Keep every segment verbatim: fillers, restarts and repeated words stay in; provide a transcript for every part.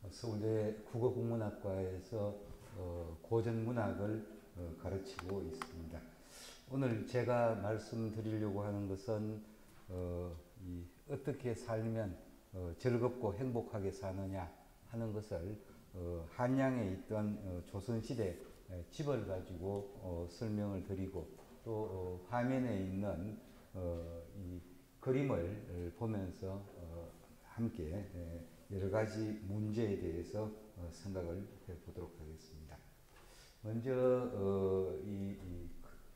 서울대 국어국문학과에서 어, 고전문학을 어, 가르치고 있습니다. 오늘 제가 말씀드리려고 하는 것은 어, 이 어떻게 살면 어, 즐겁고 행복하게 사느냐 하는 것을 어, 한양에 있던 어, 조선시대 집을 가지고 어, 설명을 드리고 또 어, 화면에 있는 어, 이 그림을 보면서 어, 함께 여러 가지 문제에 대해서 어, 생각을 해보도록 하겠습니다. 먼저 어, 이, 이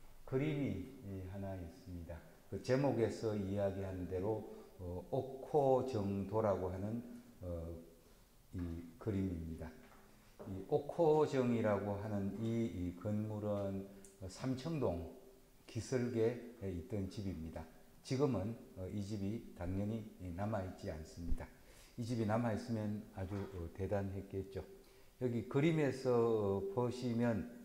그림이 하나 있습니다. 그 제목에서 이야기한 대로 어, 옥호정도라고 하는 어, 이 그림입니다. 이 옥호정이라고 하는 이, 이 건물은 삼청동 기슭에 있던 집입니다. 지금은 이 집이 당연히 남아있지 않습니다. 이 집이 남아있으면 아주 대단했겠죠. 여기 그림에서 보시면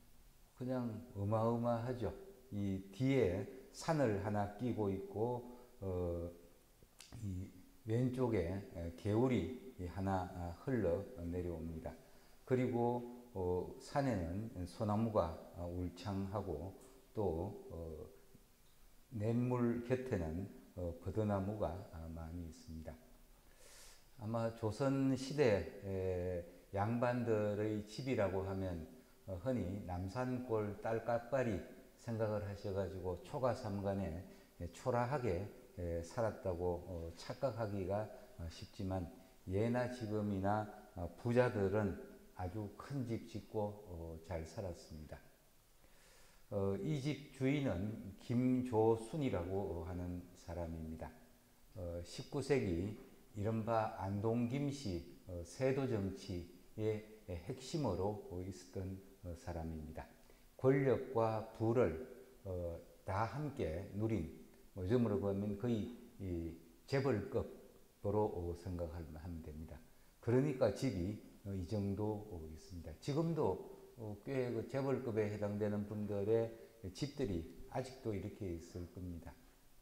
그냥 어마어마하죠. 이 뒤에 산을 하나 끼고 있고 어, 이 왼쪽에 개울이 하나 흘러 내려옵니다. 그리고 어, 산에는 소나무가 울창하고 또 어, 냇물 곁에는 어, 버드나무가 많이 있습니다. 아마 조선시대 양반들의 집이라고 하면 어, 흔히 남산골 딸깍발이 생각을 하셔가지고 초가삼간에 초라하게 에, 살았다고 어, 착각하기가 어, 쉽지만 예나 지금이나 어, 부자들은 아주 큰 집 짓고 어, 잘 살았습니다. 어, 이 집 주인은 김조순이라고 하는 사람입니다. 어, 십구 세기 이른바 안동김씨 어, 세도정치의 핵심으로 있었던 어, 사람입니다. 권력과 부를 어, 다 함께 누린, 요즘으로 보면 거의 이 재벌급으로 생각하면 됩니다. 그러니까 집이 어, 이 정도 있습니다. 지금도 어, 꽤 그 재벌급에 해당되는 분들의 집들이 아직도 이렇게 있을 겁니다.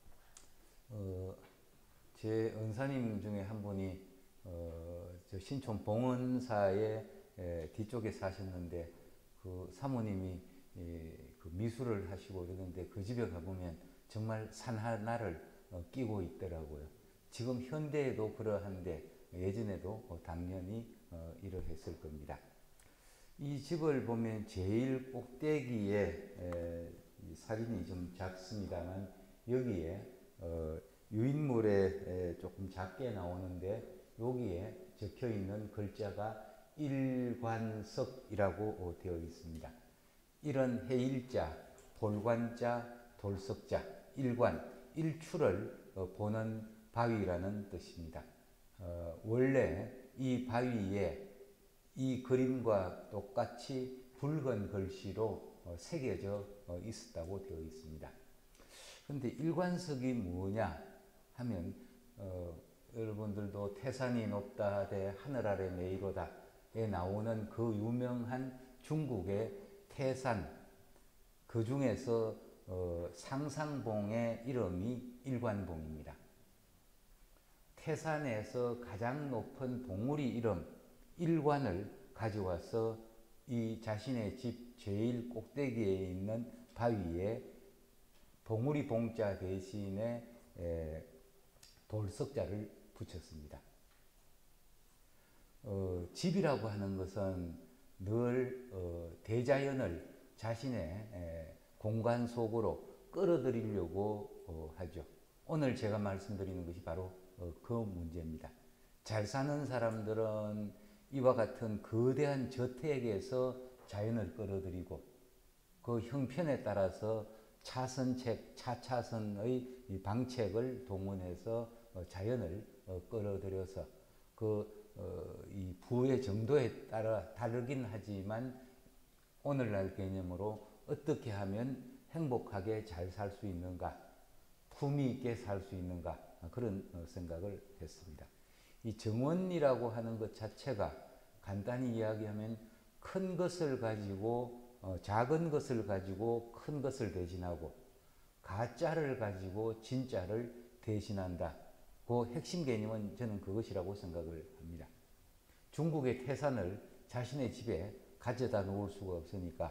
어, 제 은사님 중에 한 분이 어, 저 신촌 봉은사의 에, 뒤쪽에 사셨는데 그 사모님이 에, 그 미술을 하시고 그러는데 그 집에 가보면 정말 산 하나를 어, 끼고 있더라고요. 지금 현대에도 그러한데 예전에도 어, 당연히 어, 이러했을 겁니다. 이 집을 보면 제일 꼭대기에 에, 사진이 좀 작습니다만 여기에 어, 유인물에 조금 작게 나오는데 여기에 적혀 있는 글자가 일관석이라고 되어 있습니다. 일은 해일자, 돌관자, 돌석자, 일관, 일출을 보는 바위라는 뜻입니다. 어, 원래 이 바위에 이 그림과 똑같이 붉은 글씨로 어, 새겨져 어, 있었다고 되어 있습니다. 그런데 일관석이 뭐냐 하면 어, 여러분들도 태산이 높다 대 하늘 아래 메이로다에 나오는 그 유명한 중국의 태산, 그 중에서 어, 상상봉의 이름이 일관봉입니다. 태산에서 가장 높은 봉우리 이름 일관을 가져와서 이 자신의 집 제일 꼭대기에 있는 바위에 봉우리 봉자 대신에 에, 돌석자를 붙였습니다. 어, 집이라고 하는 것은 늘 어, 대자연을 자신의 에, 공간 속으로 끌어들이려고 어, 하죠. 오늘 제가 말씀드리는 것이 바로 어, 그 문제입니다. 잘 사는 사람들은 이와 같은 거대한 저택에서 자연을 끌어들이고 그 형편에 따라서 차선책, 차차선의 방책을 동원해서 자연을 끌어들여서 그 이 부의 정도에 따라 다르긴 하지만 오늘날 개념으로 어떻게 하면 행복하게 잘 살 수 있는가, 품위 있게 살 수 있는가 그런 생각을 했습니다. 이 정원이라고 하는 것 자체가 간단히 이야기하면 큰 것을 가지고 어, 작은 것을 가지고 큰 것을 대신하고 가짜를 가지고 진짜를 대신한다. 그 핵심 개념은 저는 그것이라고 생각을 합니다. 중국의 태산을 자신의 집에 가져다 놓을 수가 없으니까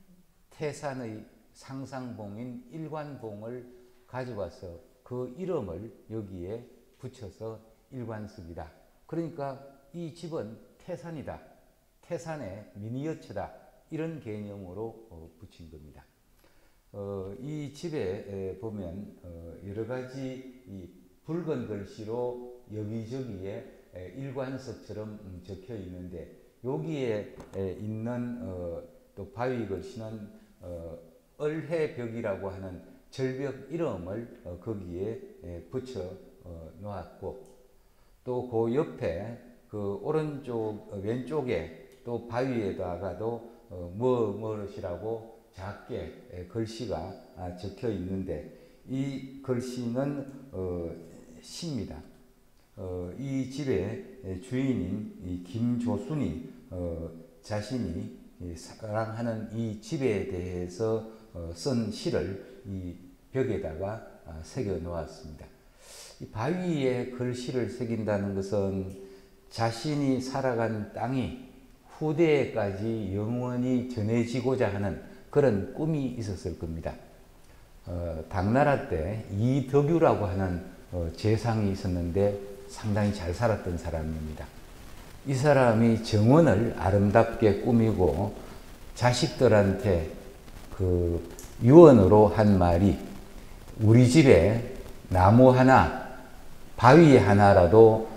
태산의 상상봉인 일관봉을 가져와서 그 이름을 여기에 붙여서 일관석이다. 그러니까 이 집은 태산이다. 태산의 미니어처다. 이런 개념으로 어, 붙인 겁니다. 어, 이 집에 보면 어, 여러 가지 이 붉은 글씨로 여기저기에 일관석처럼 적혀 있는데 여기에 있는 어, 또 바위 글씨는 어, 을해벽이라고 하는 절벽 이름을 어, 거기에 붙여 어, 놓았고 또 그 옆에 그 오른쪽 어, 왼쪽에 또 바위에다가도 어, 뭐 무엇이라고 작게 글씨가 적혀 있는데 이 글씨는 어, 시입니다. 어, 이 집의 주인인 이 김조순이 어, 자신이 사랑하는 이 집에 대해서 어, 쓴 시를 이 벽에다가 아, 새겨 놓았습니다. 이 바위에 글씨를 새긴다는 것은 자신이 살아간 땅이 후대에까지 영원히 전해지고자 하는 그런 꿈이 있었을 겁니다. 어, 당나라 때 이덕유라고 하는 어, 재상이 있었는데 상당히 잘 살았던 사람입니다. 이 사람이 정원을 아름답게 꾸미고 자식들한테 그 유언으로 한 말이 우리 집에 나무 하나, 바위 하나라도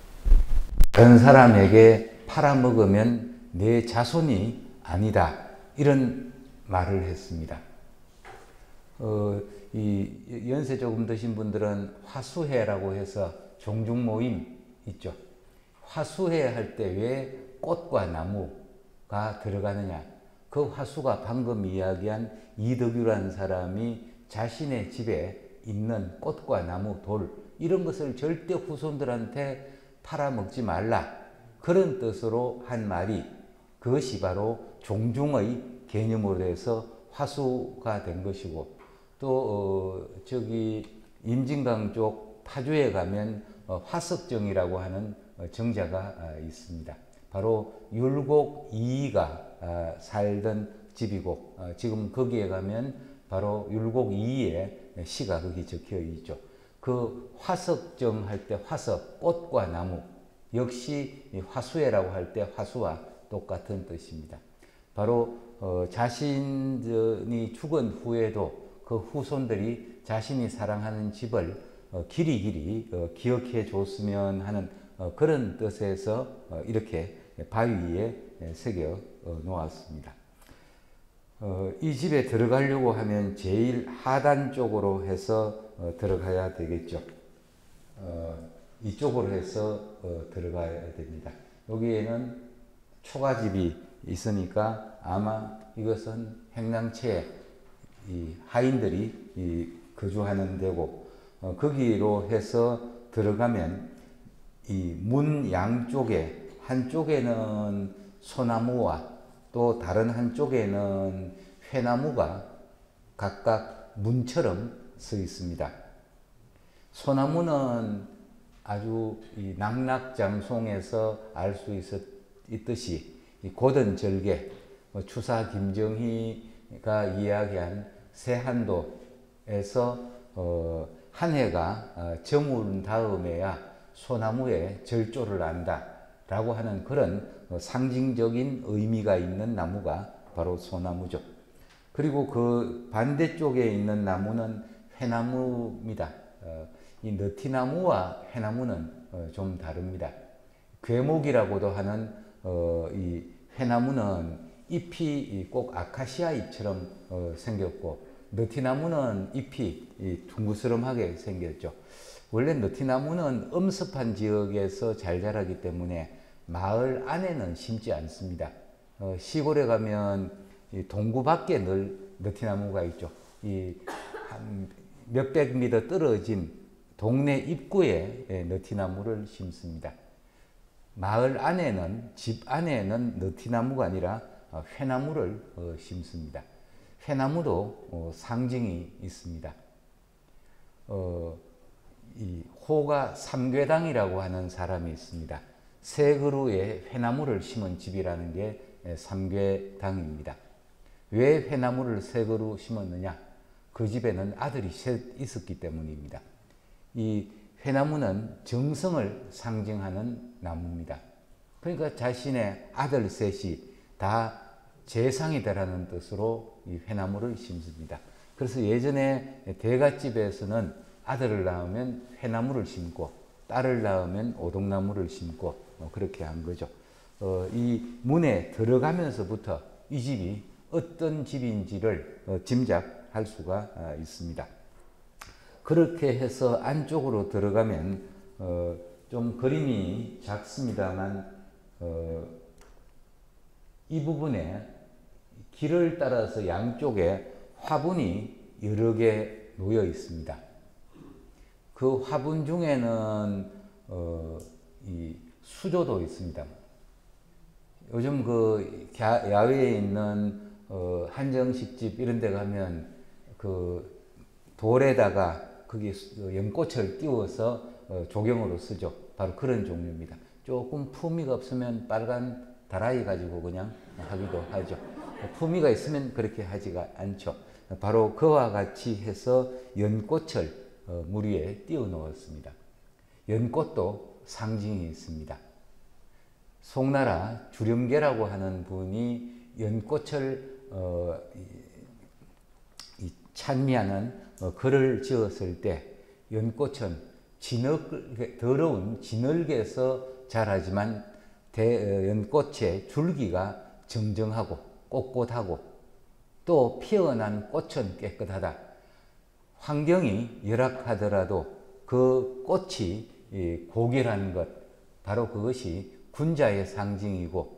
다른 사람에게 팔아먹으면 내 자손이 아니다. 이런 말을 했습니다. 어, 이 연세 조금 드신 분들은 화수해라고 해서 종중 모임 있죠. 화수해 할 때 왜 꽃과 나무가 들어가느냐. 그 화수가 방금 이야기한 이덕유라는 사람이 자신의 집에 있는 꽃과 나무, 돌 이런 것을 절대 후손들한테 팔아먹지 말라. 그런 뜻으로 한 말이 그것이 바로 종중의 개념으로 해서 화수가 된 것이고 또 어, 저기 임진강 쪽 파주에 가면 어, 화석정이라고 하는 어, 정자가 아, 있습니다. 바로 율곡 이이가 아, 살던 집이고 어, 지금 거기에 가면 바로 율곡 이이의 시가 거기 적혀 있죠. 그 화석정 할 때 화석, 꽃과 나무 역시 화수해라고 할 때 화수와 똑같은 뜻입니다. 바로 어, 자신이 죽은 후에도 그 후손들이 자신이 사랑하는 집을 어, 길이 길이 어, 기억해 줬으면 하는 어, 그런 뜻에서 어, 이렇게 바위에 새겨 어, 놓았습니다. 어, 이 집에 들어가려고 하면 제일 하단 쪽으로 해서 어, 들어가야 되겠죠. 어, 이쪽으로 해서 어, 들어가야 됩니다. 여기에는 초가집이 있으니까 아마 이것은 행랑채 이 하인들이 이 거주하는 데고 어, 거기로 해서 들어가면 이 문 양쪽에 한쪽에는 소나무와 또 다른 한쪽에는 회나무가 각각 문처럼 서 있습니다. 소나무는 아주 이 낙낙장송에서 알 수 있듯이 고든 절개, 추사 김정희가 이야기한 세한도에서 어, 한 해가 어, 저문 다음에야 소나무에 절조를 한다 라고 하는 그런 어, 상징적인 의미가 있는 나무가 바로 소나무죠. 그리고 그 반대쪽에 있는 나무는 회나무입니다. 어, 이 너티나무와 회나무는 어, 좀 다릅니다. 괴목이라고도 하는 어, 이 회나무는 잎이 꼭 아카시아 잎처럼 어, 생겼고 너티나무는 잎이 이 둥그스름하게 생겼죠. 원래 너티나무는 엄습한 지역에서 잘 자라기 때문에 마을 안에는 심지 않습니다. 어, 시골에 가면 이 동구 밖에 늘 너티나무가 있죠. 이 한 몇백 미터 떨어진 동네 입구에 예, 너티나무를 심습니다. 마을 안에는, 집 안에는 너티나무가 아니라 회나무를 어, 심습니다. 회나무도 어, 상징이 있습니다. 어, 이 호가 삼괴당이라고 하는 사람이 있습니다. 세 그루의 회나무를 심은 집이라는 게 삼궤당입니다. 왜 회나무를 세 그루 심었느냐? 그 집에는 아들이 셋 있었기 때문입니다. 이 회나무는 정성을 상징하는 나무입니다. 그러니까 자신의 아들 셋이 다 재상이 되라는 뜻으로 이 회나무를 심습니다. 그래서 예전에 대갓집에서는 아들을 낳으면 회나무를 심고 딸을 낳으면 오동나무를 심고 그렇게 한 거죠. 어, 이 문에 들어가면서부터 이 집이 어떤 집인지를 어, 짐작할 수가 어, 있습니다. 그렇게 해서 안쪽으로 들어가면 어, 좀 그림이 작습니다만 어, 이 부분에 길을 따라서 양쪽에 화분이 여러 개 놓여 있습니다. 그 화분 중에는 어, 이 수조도 있습니다. 요즘 그 야외에 있는 어, 한정식집 이런 데 가면 그 돌에다가 거기 연꽃을 띄워서 어, 조경으로 쓰죠. 바로 그런 종류입니다. 조금 품위가 없으면 빨간 다라이 가지고 그냥 하기도 하죠. 품위가 있으면 그렇게 하지가 않죠. 바로 그와 같이 해서 연꽃을 어, 물 위에 띄워 놓았습니다. 연꽃도 상징이 있습니다. 송나라 주렴계라고 하는 분이 연꽃을 어, 이, 이 찬미하는 어, 글을 지었을 때 연꽃은 진흙, 더러운 진흙에서 자라지만 대, 연꽃의 줄기가 정정하고 꼿꼿하고 또 피어난 꽃은 깨끗하다. 환경이 열악하더라도 그 꽃이 고결한 것, 바로 그것이 군자의 상징이고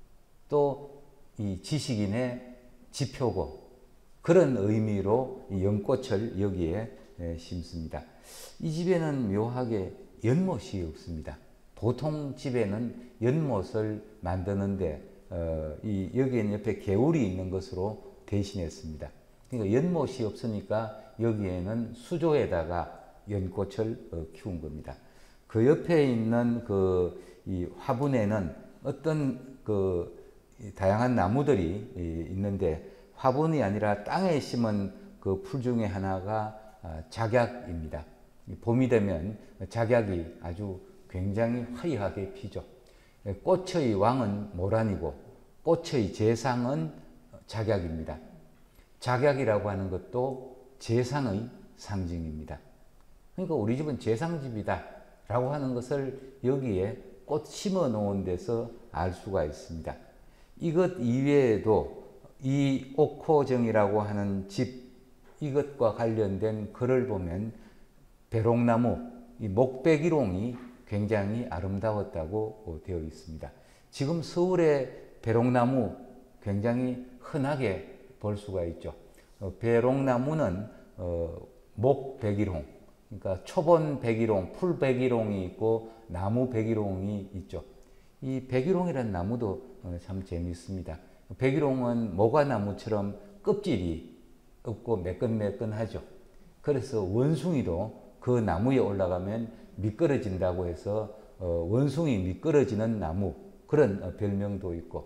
또 이 지식인의 지표고 그런 의미로 연꽃을 여기에 심습니다. 이 집에는 묘하게 연못이 없습니다. 보통 집에는 연못을 만드는데 어, 이 여기에는 옆에 개울이 있는 것으로 대신했습니다. 그러니까 연못이 없으니까 여기에는 수조에다가 연꽃을 어, 키운 겁니다. 그 옆에 있는 그 이 화분에는 어떤 그 다양한 나무들이 있는데 화분이 아니라 땅에 심은 그 풀 중에 하나가 작약입니다. 봄이 되면 작약이 아주 굉장히 화려하게 피죠. 꽃의 왕은 모란이고 꽃의 재상은 작약입니다. 작약이라고 하는 것도 재상의 상징입니다. 그러니까 우리 집은 재상집이다 라고 하는 것을 여기에 꽃 심어 놓은 데서 알 수가 있습니다. 이것 이외에도 이 옥호정이라고 하는 집 이것과 관련된 글을 보면 배롱나무, 이 목배기롱이 굉장히 아름다웠다고 되어 있습니다. 지금 서울의 배롱나무 굉장히 흔하게 볼 수가 있죠. 어, 배롱나무는 어, 목배기롱, 그러니까 초본 배기롱, 풀 배기롱이 있고 나무 배기롱이 있죠. 이 배기롱이라는 나무도 어, 참 재미있습니다. 배기롱은 모과나무처럼 껍질이 없고 매끈매끈하죠. 그래서 원숭이도 그 나무에 올라가면 미끄러진다고 해서 어, 원숭이 미끄러지는 나무 그런 어, 별명도 있고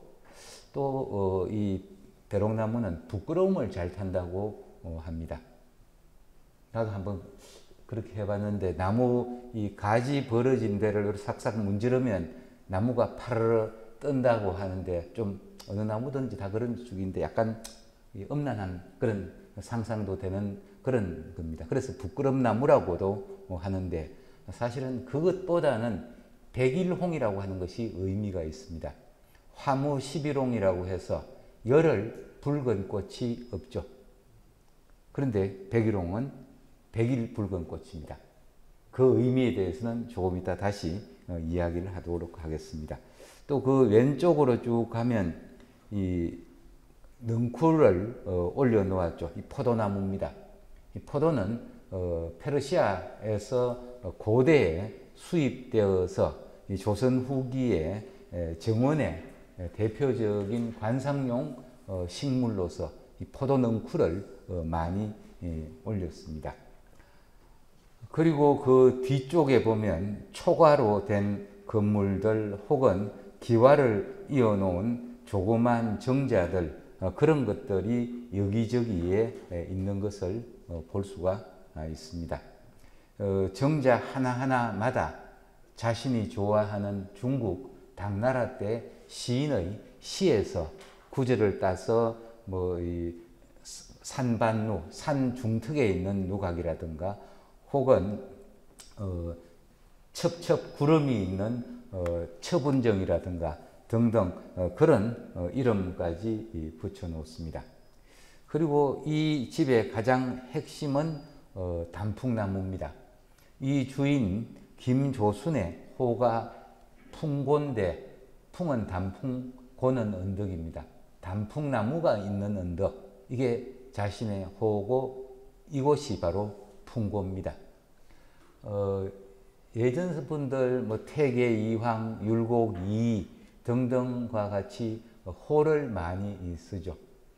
또 이 어, 배롱나무는 부끄러움을 잘 탄다고 어, 합니다. 나도 한번 그렇게 해봤는데 나무 이 가지 벌어진 데를 싹싹 문지르면 나무가 파르르 뜬다고 하는데 좀 어느 나무든지 다 그런 쪽인데 약간 음란한 그런 상상도 되는 그런 겁니다. 그래서 부끄럼나무라고도 하는데 사실은 그것보다는 백일홍이라고 하는 것이 의미가 있습니다. 화무 십일홍이라고 해서 열흘 붉은 꽃이 없죠. 그런데 백일홍은 백일 붉은 꽃입니다. 그 의미에 대해서는 조금 이따 다시 어, 이야기를 하도록 하겠습니다. 또 그 왼쪽으로 쭉 가면 이 능쿨을 어, 올려놓았죠. 이 포도나무입니다. 이 포도는 어, 페르시아에서 고대에 수입되어서 이 조선 후기에 에, 정원의 에, 대표적인 관상용 어, 식물로서 이 포도 능쿨을 어, 많이 예, 올렸습니다. 그리고 그 뒤쪽에 보면 초가로 된 건물들 혹은 기와를 이어놓은 조그만 정자들 어, 그런 것들이 여기저기에 있는 것을 어, 볼 수가 있습니다. 어, 정자 하나하나마다 자신이 좋아하는 중국 당나라 때 시인의 시에서 구절을 따서 뭐 이 산반루, 산 중턱에 있는 누각이라든가 혹은 어, 첩첩 구름이 있는 어, 첩운정이라든가 등등 어, 그런 어, 이름까지 붙여 놓습니다. 그리고 이 집의 가장 핵심은 어, 단풍나무입니다. 이 주인 김조순의 호가 풍곤대, 풍은 단풍, 고는 언덕입니다. 단풍나무가 있는 언덕, 이게 자신의 호고 이곳이 바로 풍고입니다. 어, 예전 분들 뭐 태계 이황, 율곡 이 등등과 같이 호를 많이 쓰죠.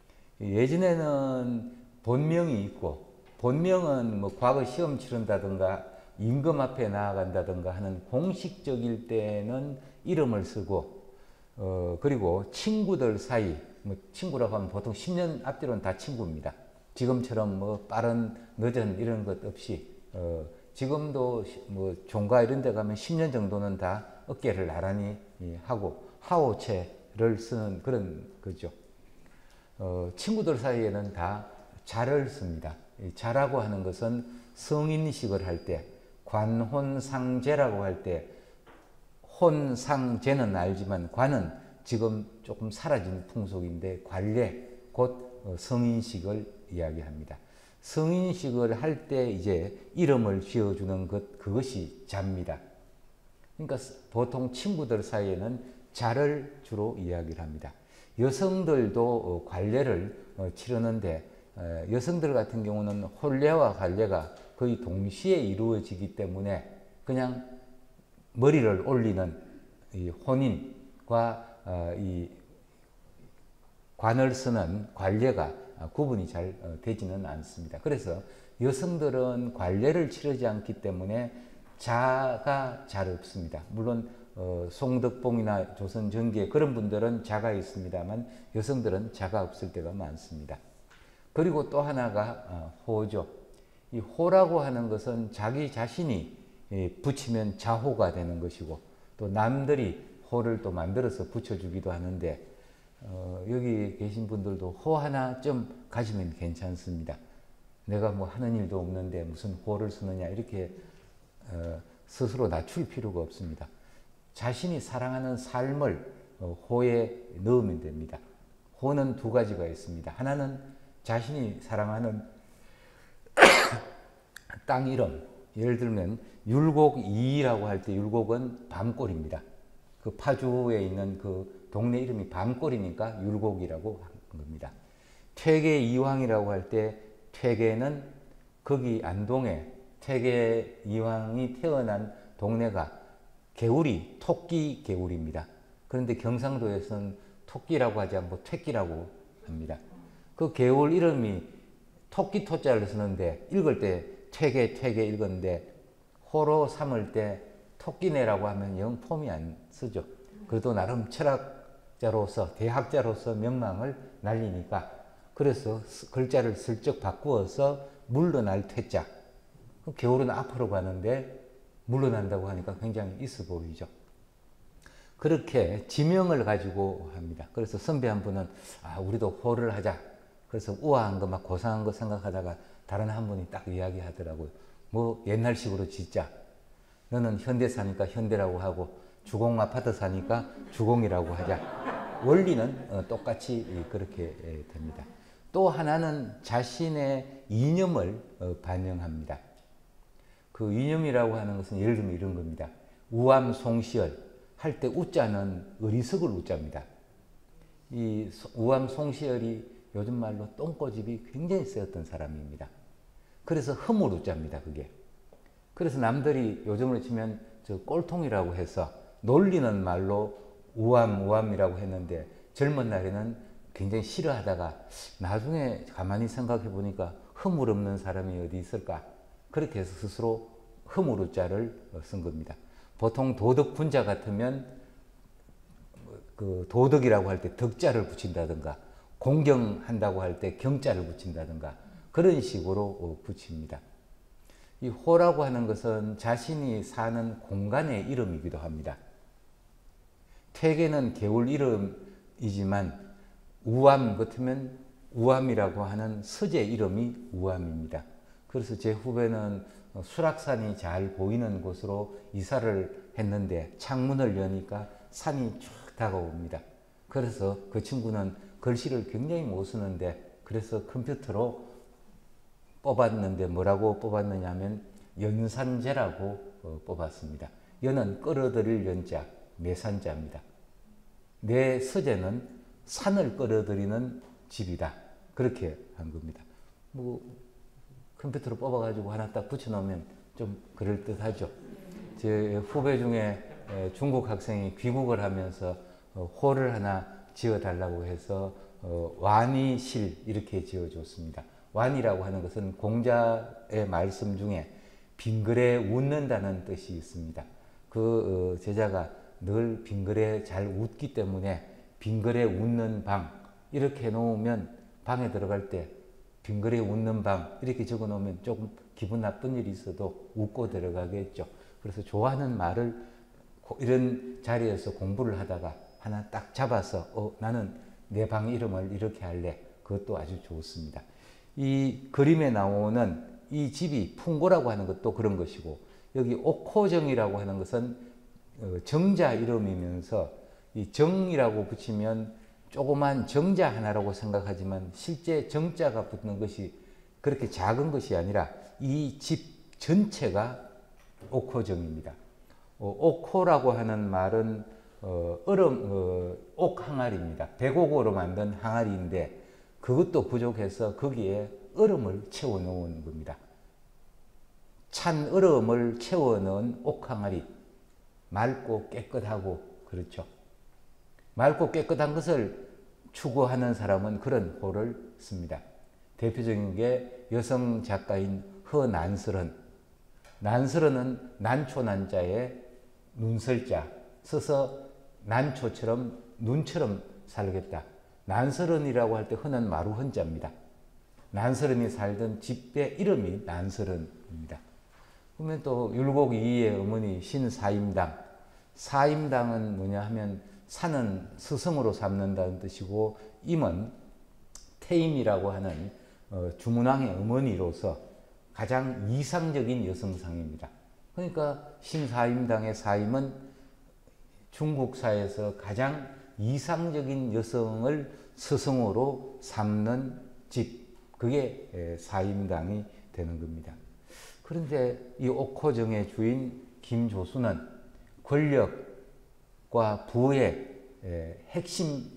예전에는 본명이 있고 본명은 뭐 과거 시험 치른다든가 임금 앞에 나아간다든가 하는 공식적일 때는 이름을 쓰고 어, 그리고 친구들 사이 뭐 친구라고 하면 보통 십 년 앞뒤로는 다 친구입니다. 지금처럼 뭐 빠른 늦은 이런 것 없이 어, 지금도 뭐 종가 이런 데 가면 십 년 정도는 다 어깨를 나란히 하고 하오체를 쓰는 그런 거죠. 어, 친구들 사이에는 다 자를 씁니다. 이 자라고 하는 것은 성인식을 할 때 관혼상제라고 할 때 혼상제는 알지만 관은 지금 조금 사라진 풍속인데 관례 곧 성인식을 이야기합니다. 성인식을 할 때 이제 이름을 지어주는 것 그것이 자입니다. 그러니까 보통 친구들 사이에는 자를 주로 이야기를 합니다. 여성들도 관례를 치르는데 여성들 같은 경우는 혼례와 관례가 거의 동시에 이루어지기 때문에 그냥 머리를 올리는 이 혼인과 이 관을 쓰는 관례가 구분이 잘 되지는 않습니다. 그래서 여성들은 관례를 치르지 않기 때문에 자가 잘 없습니다. 물론 어, 송덕봉이나 조선 전기에 그런 분들은 자가 있습니다만 여성들은 자가 없을 때가 많습니다. 그리고 또 하나가 어, 호죠. 이 호라고 하는 것은 자기 자신이 예, 붙이면 자호가 되는 것이고 또 남들이 호를 또 만들어서 붙여주기도 하는데 어, 여기 계신 분들도 호 하나 좀 가지면 괜찮습니다. 내가 뭐 하는 일도 없는데 무슨 호를 쓰느냐 이렇게 어, 스스로 낮출 필요가 없습니다. 자신이 사랑하는 삶을 어, 호에 넣으면 됩니다. 호는 두 가지가 있습니다. 하나는 자신이 사랑하는 땅 이름, 예를 들면 율곡이라고 할 때 율곡은 밤골입니다. 그 파주에 있는 그 동네 이름이 밤골이니까 율곡이라고 한 겁니다. 퇴계 이황이라고 할 때 퇴계는 거기 안동에 퇴계 이황이 태어난 동네가 개울이 토끼 개울입니다. 그런데 경상도에서는 토끼라고 하지 않고 퇴끼라고 합니다. 그 개울 이름이 토끼 토자를 쓰는데 읽을 때 퇴계 퇴계 읽었는데 호로 삼을 때 토끼네라고 하면 영 폼이 안 쓰죠. 그래도 나름 철학자로서 대학자로서 명망을 날리니까 그래서 글자를 슬쩍 바꾸어서 물러날 퇴자. 개울은 앞으로 가는데 물러난다고 하니까 굉장히 있어 보이죠. 그렇게 지명을 가지고 합니다. 그래서 선배 한 분은 아 우리도 호를 하자. 그래서 우아한 거 막 고상한 거 생각하다가 다른 한 분이 딱 이야기하더라고요. 뭐 옛날식으로 짓자. 너는 현대 사니까 현대라고 하고 주공 아파트 사니까 주공이라고 하자. 원리는 어, 똑같이 그렇게 됩니다. 또 하나는 자신의 이념을 어, 반영합니다. 그 이념이라고 하는 것은 예를 들면 이런 겁니다. 우암송시열 할 때 우자는 어리석을 우자입니다. 이 우암송시열이 요즘 말로 똥꼬집이 굉장히 세었던 사람입니다. 그래서 허물 우자입니다. 그게. 그래서 남들이 요즘으로 치면 저 꼴통이라고 해서 놀리는 말로 우암 우암이라고 했는데 젊은 날에는 굉장히 싫어하다가 나중에 가만히 생각해 보니까 허물 없는 사람이 어디 있을까? 그렇게 해서 스스로 허물 우자를 쓴 겁니다. 보통 도덕 군자 같으면 그 도덕이라고 할 때 덕자를 붙인다든가 공경한다고 할 때 경자를 붙인다든가 그런 식으로 붙입니다. 이 호라고 하는 것은 자신이 사는 공간의 이름이기도 합니다. 퇴계는 개울 이름이지만 우암 같으면 우암이라고 하는 서재 이름이 우암입니다. 그래서 제 후배는 수락산이 잘 보이는 곳으로 이사를 했는데 창문을 여니까 산이 쭉 다가옵니다. 그래서 그 친구는 글씨를 굉장히 못 쓰는데 그래서 컴퓨터로 뽑았는데 뭐라고 뽑았느냐 하면 연산제라고 어, 뽑았습니다. 연은 끌어들일 연자, 매산자입니다. 내 서재는 산을 끌어들이는 집이다. 그렇게 한 겁니다. 뭐 컴퓨터로 뽑아가지고 하나 딱 붙여놓으면 좀 그럴듯하죠. 제 후배 중에 중국 학생이 귀국을 하면서 호를 하나 지어달라고 해서 완이실 이렇게 지어줬습니다. 완이라고 하는 것은 공자의 말씀 중에 빙글에 웃는다는 뜻이 있습니다. 그 제자가 늘 빙글에 잘 웃기 때문에 빙글에 웃는 방 이렇게 해놓으면 방에 들어갈 때 빙글에 웃는 방 이렇게 적어 놓으면 조금 기분 나쁜 일이 있어도 웃고 들어가겠죠. 그래서 좋아하는 말을 이런 자리에서 공부를 하다가 하나 딱 잡아서 어, 나는 내 방 이름을 이렇게 할래. 그것도 아주 좋습니다. 이 그림에 나오는 이 집이 풍고라고 하는 것도 그런 것이고 여기 옥호정이라고 하는 것은 정자 이름이면서 이 정이라고 붙이면 조그만 정자 하나라고 생각하지만 실제 정자가 붙는 것이 그렇게 작은 것이 아니라 이 집 전체가 옥호정입니다. 어, 옥호라고 하는 말은 어, 얼음, 어, 옥항아리입니다. 백옥으로 만든 항아리인데 그것도 부족해서 거기에 얼음을 채워 놓은 겁니다. 찬 얼음을 채워 넣은 옥항아리. 맑고 깨끗하고 그렇죠. 맑고 깨끗한 것을 추구하는 사람은 그런 호를 씁니다. 대표적인 게 여성 작가인 허난설은. 난설은은 난초난자에 눈설자 써서 난초처럼 눈처럼 살겠다. 난설은이라고 할 때 흔한 마루헌자입니다. 난설은이 살던 집의 이름이 난설은입니다. 그러면 또 율곡 이이의 어머니 신사임당. 사임당은 뭐냐 하면 산은 스승으로 삼는다는 뜻이고 임은 태임이라고 하는 어, 주문왕의 어머니로서 가장 이상적인 여성상입니다. 그러니까 신사임당의 사임은 중국사에서 가장 이상적인 여성을 스승으로 삼는 집, 그게 사임당이 되는 겁니다. 그런데 이 옥호정의 주인 김조수는 권력과 부의 핵심적인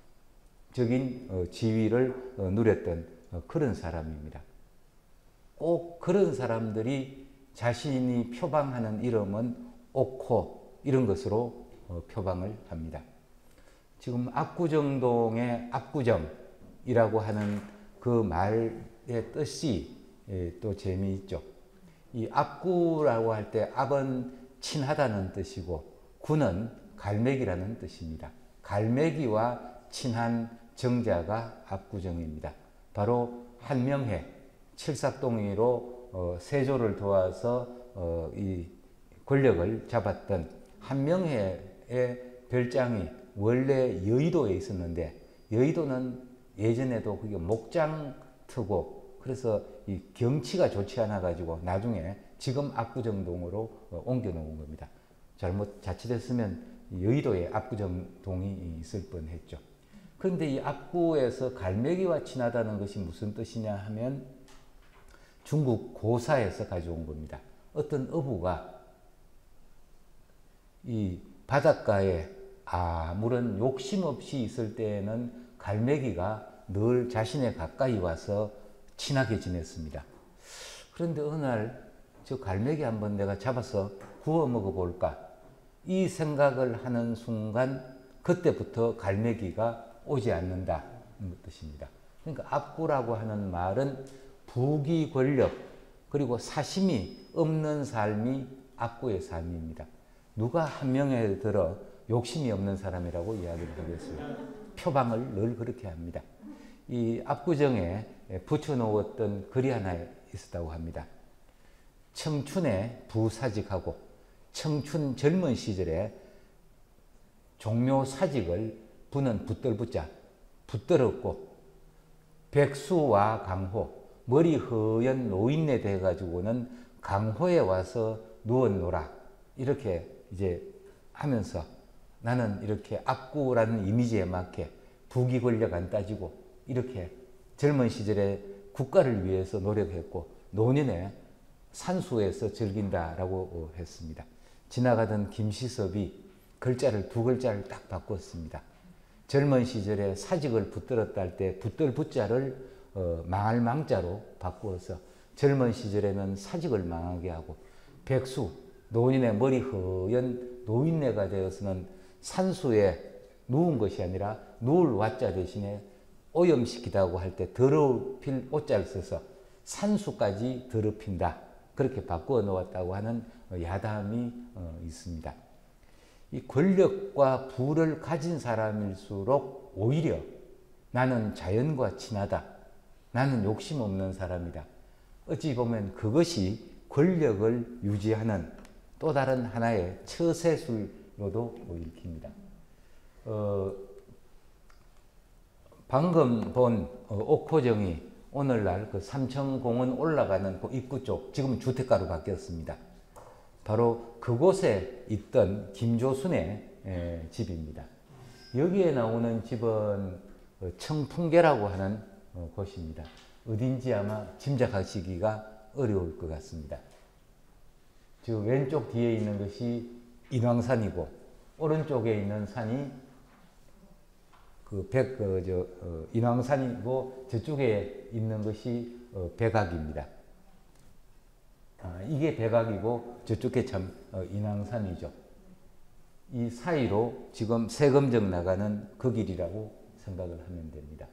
지위를 누렸던 그런 사람입니다. 꼭 그런 사람들이 자신이 표방하는 이름은 옥호 이런 것으로 표방을 합니다. 지금 압구정동의 압구정이라고 하는 그 말의 뜻이 또 재미있죠. 이 압구라고 할 때 압은 친하다는 뜻이고 구는 갈매기라는 뜻입니다. 갈매기와 친한 정자가 압구정입니다. 바로 한명회 칠삭동의로 어, 세조를 도와서 어, 이 권력을 잡았던 한명회의 별장이 원래 여의도에 있었는데 여의도는 예전에도 그게 목장터고 그래서 이 경치가 좋지 않아 가지고 나중에 지금 압구정동으로 어, 옮겨 놓은 겁니다. 잘못 자칫했으면 여의도에 압구정동이 있을 뻔했죠. 그런데 이 압구에서 갈매기와 친하다는 것이 무슨 뜻이냐 하면 중국 고사에서 가져온 겁니다. 어떤 어부가 이 바닷가에 아무런 욕심 없이 있을 때에는 갈매기가 늘 자신의 가까이 와서 친하게 지냈습니다. 그런데 어느 날 저 갈매기 한번 내가 잡아서 구워 먹어볼까 이 생각을 하는 순간 그때부터 갈매기가 오지 않는다는 뜻입니다. 그러니까 압구라고 하는 말은 부귀 권력 그리고 사심이 없는 삶이 압구의 삶입니다. 누가 한 명에 들어 욕심이 없는 사람이라고 이야기를 하겠어요. 표방을 늘 그렇게 합니다. 이 압구정에 붙여놓았던 글이 하나 있었다고 합니다. 청춘에 부사직하고 청춘 젊은 시절에 종묘 사직을 부는 붙들붙자 붙들었고 백수와 강호 머리 허연 노인네 돼가지고는 강호에 와서 누웠노라 이렇게 이제 하면서 나는 이렇게 압구라는 이미지에 맞게 부귀 권력 안 따지고 이렇게 젊은 시절에 국가를 위해서 노력했고 노년에 산수에서 즐긴다라고 했습니다. 지나가던 김시섭이 글자를 두 글자를 딱 바꿨습니다. 젊은 시절에 사직을 붙들었다 할 때 붙들 붙자를 어, 망할 망자로 바꾸어서 젊은 시절에는 사직을 망하게 하고 백수, 노인의 머리 허연 노인네가 되어서는 산수에 누운 것이 아니라 누울 와자 대신에 오염시키다고 할 때 더럽힐 오자를 써서 산수까지 더럽힌다. 그렇게 바꾸어 놓았다고 하는 야담이 어, 있습니다. 이 권력과 부를 가진 사람일수록 오히려 나는 자연과 친하다. 나는 욕심 없는 사람이다. 어찌 보면 그것이 권력을 유지하는 또 다른 하나의 처세술로도 일킵니다. 어, 방금 본 어, 옥호정이 오늘날 그 삼천공원 올라가는 그 입구 쪽, 지금은 주택가로 바뀌었습니다. 바로 그곳에 있던 김조순의 에, 집입니다. 여기에 나오는 집은 어, 청풍계라고 하는 어, 곳입니다. 어딘지 아마 짐작하시기가 어려울 것 같습니다. 저 왼쪽 뒤에 있는 것이 인왕산이고 오른쪽에 있는 산이 그 백, 그, 저, 어, 인왕산이고 저쪽에 있는 것이 어, 백악입니다. 아, 이게 백악이고 저쪽에 참 어, 인왕산이죠. 이 사이로 지금 세금정 나가는 그 길이라고 생각을 하면 됩니다.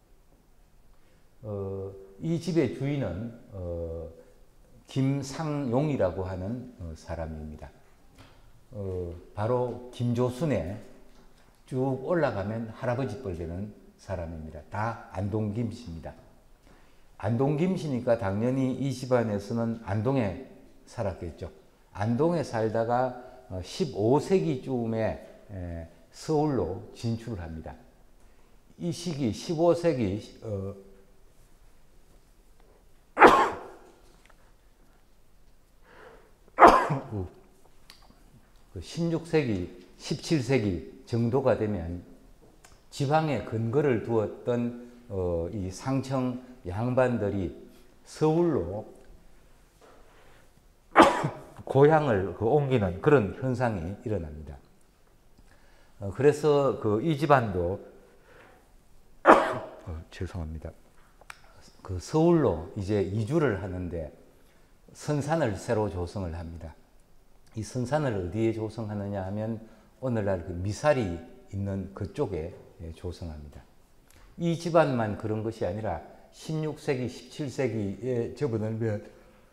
어, 이 집의 주인은 어, 김상용이라고 하는 어, 사람입니다. 어, 바로 김조순의 쭉 올라가면 할아버지 뻘 되는 사람입니다. 다 안동김 씨입니다. 안동김 씨니까 당연히 이 집안에서는 안동에 살았겠죠. 안동에 살다가 십오 세기쯤에 서울로 진출을 합니다. 이 시기 십오 세기 어, 십육 세기, 십칠 세기 정도가 되면 지방에 근거를 두었던 어, 이 상청 양반들이 서울로 고향을 그 옮기는 그런 현상이 일어납니다. 어, 그래서 그 이 집안도 어, 죄송합니다. 그 서울로 이제 이주를 하는데 선산을 새로 조성을 합니다. 이 선산을 어디에 조성하느냐 하면 오늘날 그 미사리 있는 그쪽에 조성합니다. 이 집안만 그런 것이 아니라 십육 세기, 십칠 세기에 접어들면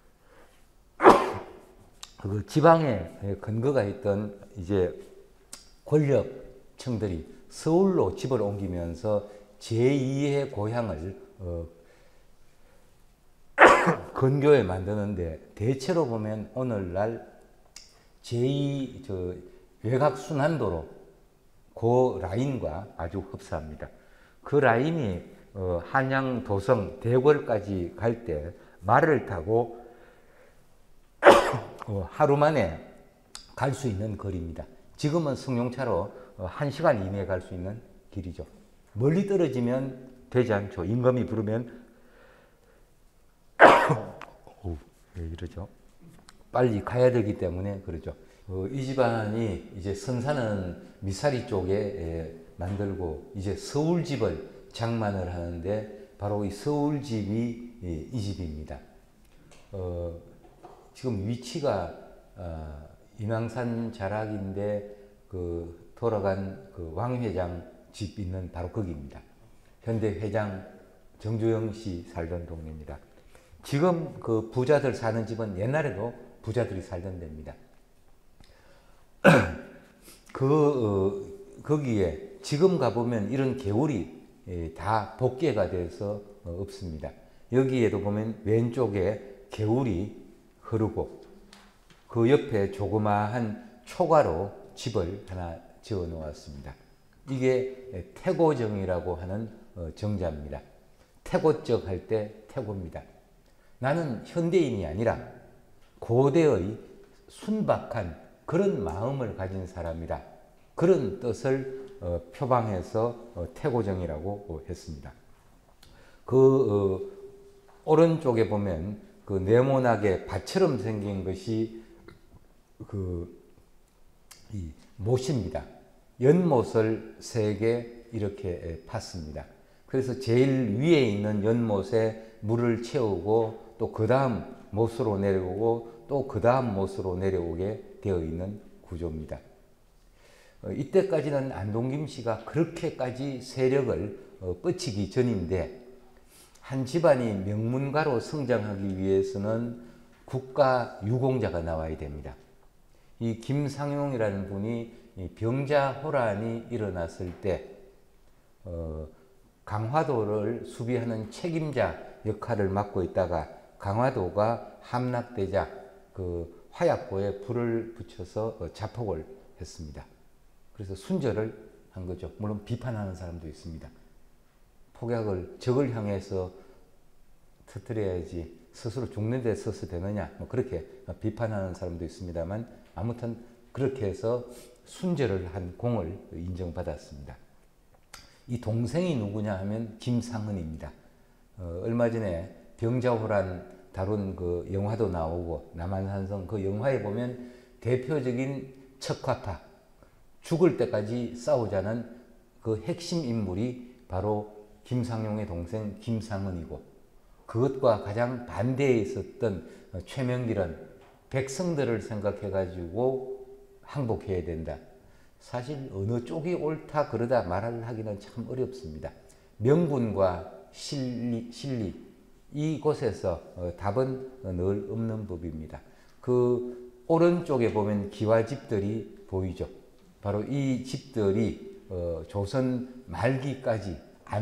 그 지방에 근거가 있던 이제 권력층들이 서울로 집을 옮기면서 제이의 고향을 어, 근교에 만드는데 대체로 보면 오늘날 제이 저 외곽순환도로 그 라인과 아주 흡사합니다. 그 라인이 어, 한양, 도성, 대궐까지 갈 때 말을 타고 어, 하루 만에 갈 수 있는 거리입니다. 지금은 승용차로 어, 한 시간 이내에 갈 수 있는 길이죠. 멀리 떨어지면 되지 않죠. 임금이 부르면 오, 왜 이러죠? 빨리 가야 되기 때문에 그러죠. 어, 이 집안이 이제 선사는 미사리 쪽에 에, 만들고 이제 서울집을 장만을 하는데 바로 이 서울집이 이, 이 집입니다. 어, 지금 위치가 어, 인왕산 자락인데 그 돌아간 그 왕 회장 집 있는 바로 거기입니다. 현대 회장 정주영 씨 살던 동네입니다. 지금 그 부자들 사는 집은 옛날에도 부자들이 살던 데입니다. 그 어, 거기에 지금 가보면 이런 개울이 예, 다 복개가 돼서 어, 없습니다. 여기에도 보면 왼쪽에 개울이 흐르고 그 옆에 조그마한 초가로 집을 하나 지어 놓았습니다. 이게 태고정이라고 하는 어, 정자입니다. 태고적 할 때 태고입니다. 나는 현대인이 아니라 고대의 순박한 그런 마음을 가진 사람이다. 그런 뜻을 어, 표방해서 어, 태고정이라고 어, 했습니다. 그 어, 오른쪽에 보면 그 네모나게 밭처럼 생긴 것이 그 이 못입니다. 연못을 세 개 이렇게 팠습니다. 그래서 제일 위에 있는 연못에 물을 채우고 또 그 다음 못으로 내려오고 또 그 다음 못으로 내려오게 되어 있는 구조입니다. 어, 이때까지는 안동김 씨가 그렇게까지 세력을 어, 뻗치기 전인데 한 집안이 명문가로 성장하기 위해서는 국가 유공자가 나와야 됩니다. 이 김상용이라는 분이 병자호란이 일어났을 때 어, 강화도를 수비하는 책임자 역할을 맡고 있다가 강화도가 함락되자 그 화약고에 불을 붙여서 어, 자폭을 했습니다. 그래서 순절을 한 거죠. 물론 비판하는 사람도 있습니다. 폭약을 적을 향해서 터뜨려야지 스스로 죽는 데 써서 되느냐 뭐 그렇게 비판하는 사람도 있습니다만 아무튼 그렇게 해서 순절을 한 공을 인정받았습니다. 이 동생이 누구냐 하면 김상은입니다. 어, 얼마 전에 병자호란 다룬 그 영화도 나오고 남한산성 그 영화에 보면 대표적인 척화파 죽을 때까지 싸우자는 그 핵심 인물이 바로 김상용의 동생 김상은이고 그것과 가장 반대에 있었던 최명길은 백성들을 생각해 가지고 항복해야 된다. 사실 어느 쪽이 옳다 그러다 말을 하기는 참 어렵습니다. 명분과 실리, 실리 이곳에서 어, 답은 늘 없는 법입니다. 그 오른쪽에 보면 기와집들이 보이죠. 바로 이 집들이 어, 조선 말기까지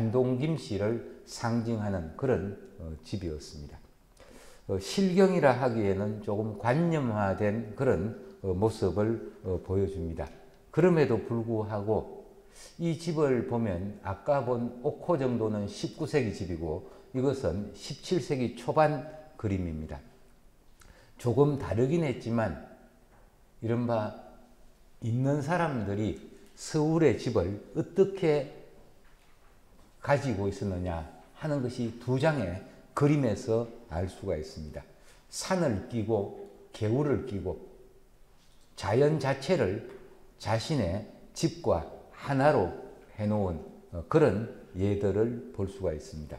안동김씨를 상징하는 그런 어, 집이었습니다. 어, 실경이라 하기에는 조금 관념화된 그런 어, 모습을 어, 보여줍니다. 그럼에도 불구하고 이 집을 보면 아까 본 옥호 정도는 십구 세기 집이고 이것은 십칠 세기 초반 그림입니다. 조금 다르긴 했지만 이른바 있는 사람들이 서울의 집을 어떻게 가지고 있었느냐 하는 것이 두 장의 그림에서 알 수가 있습니다. 산을 끼고 개울을 끼고 자연 자체를 자신의 집과 하나로 해놓은 그런 예들을 볼 수가 있습니다.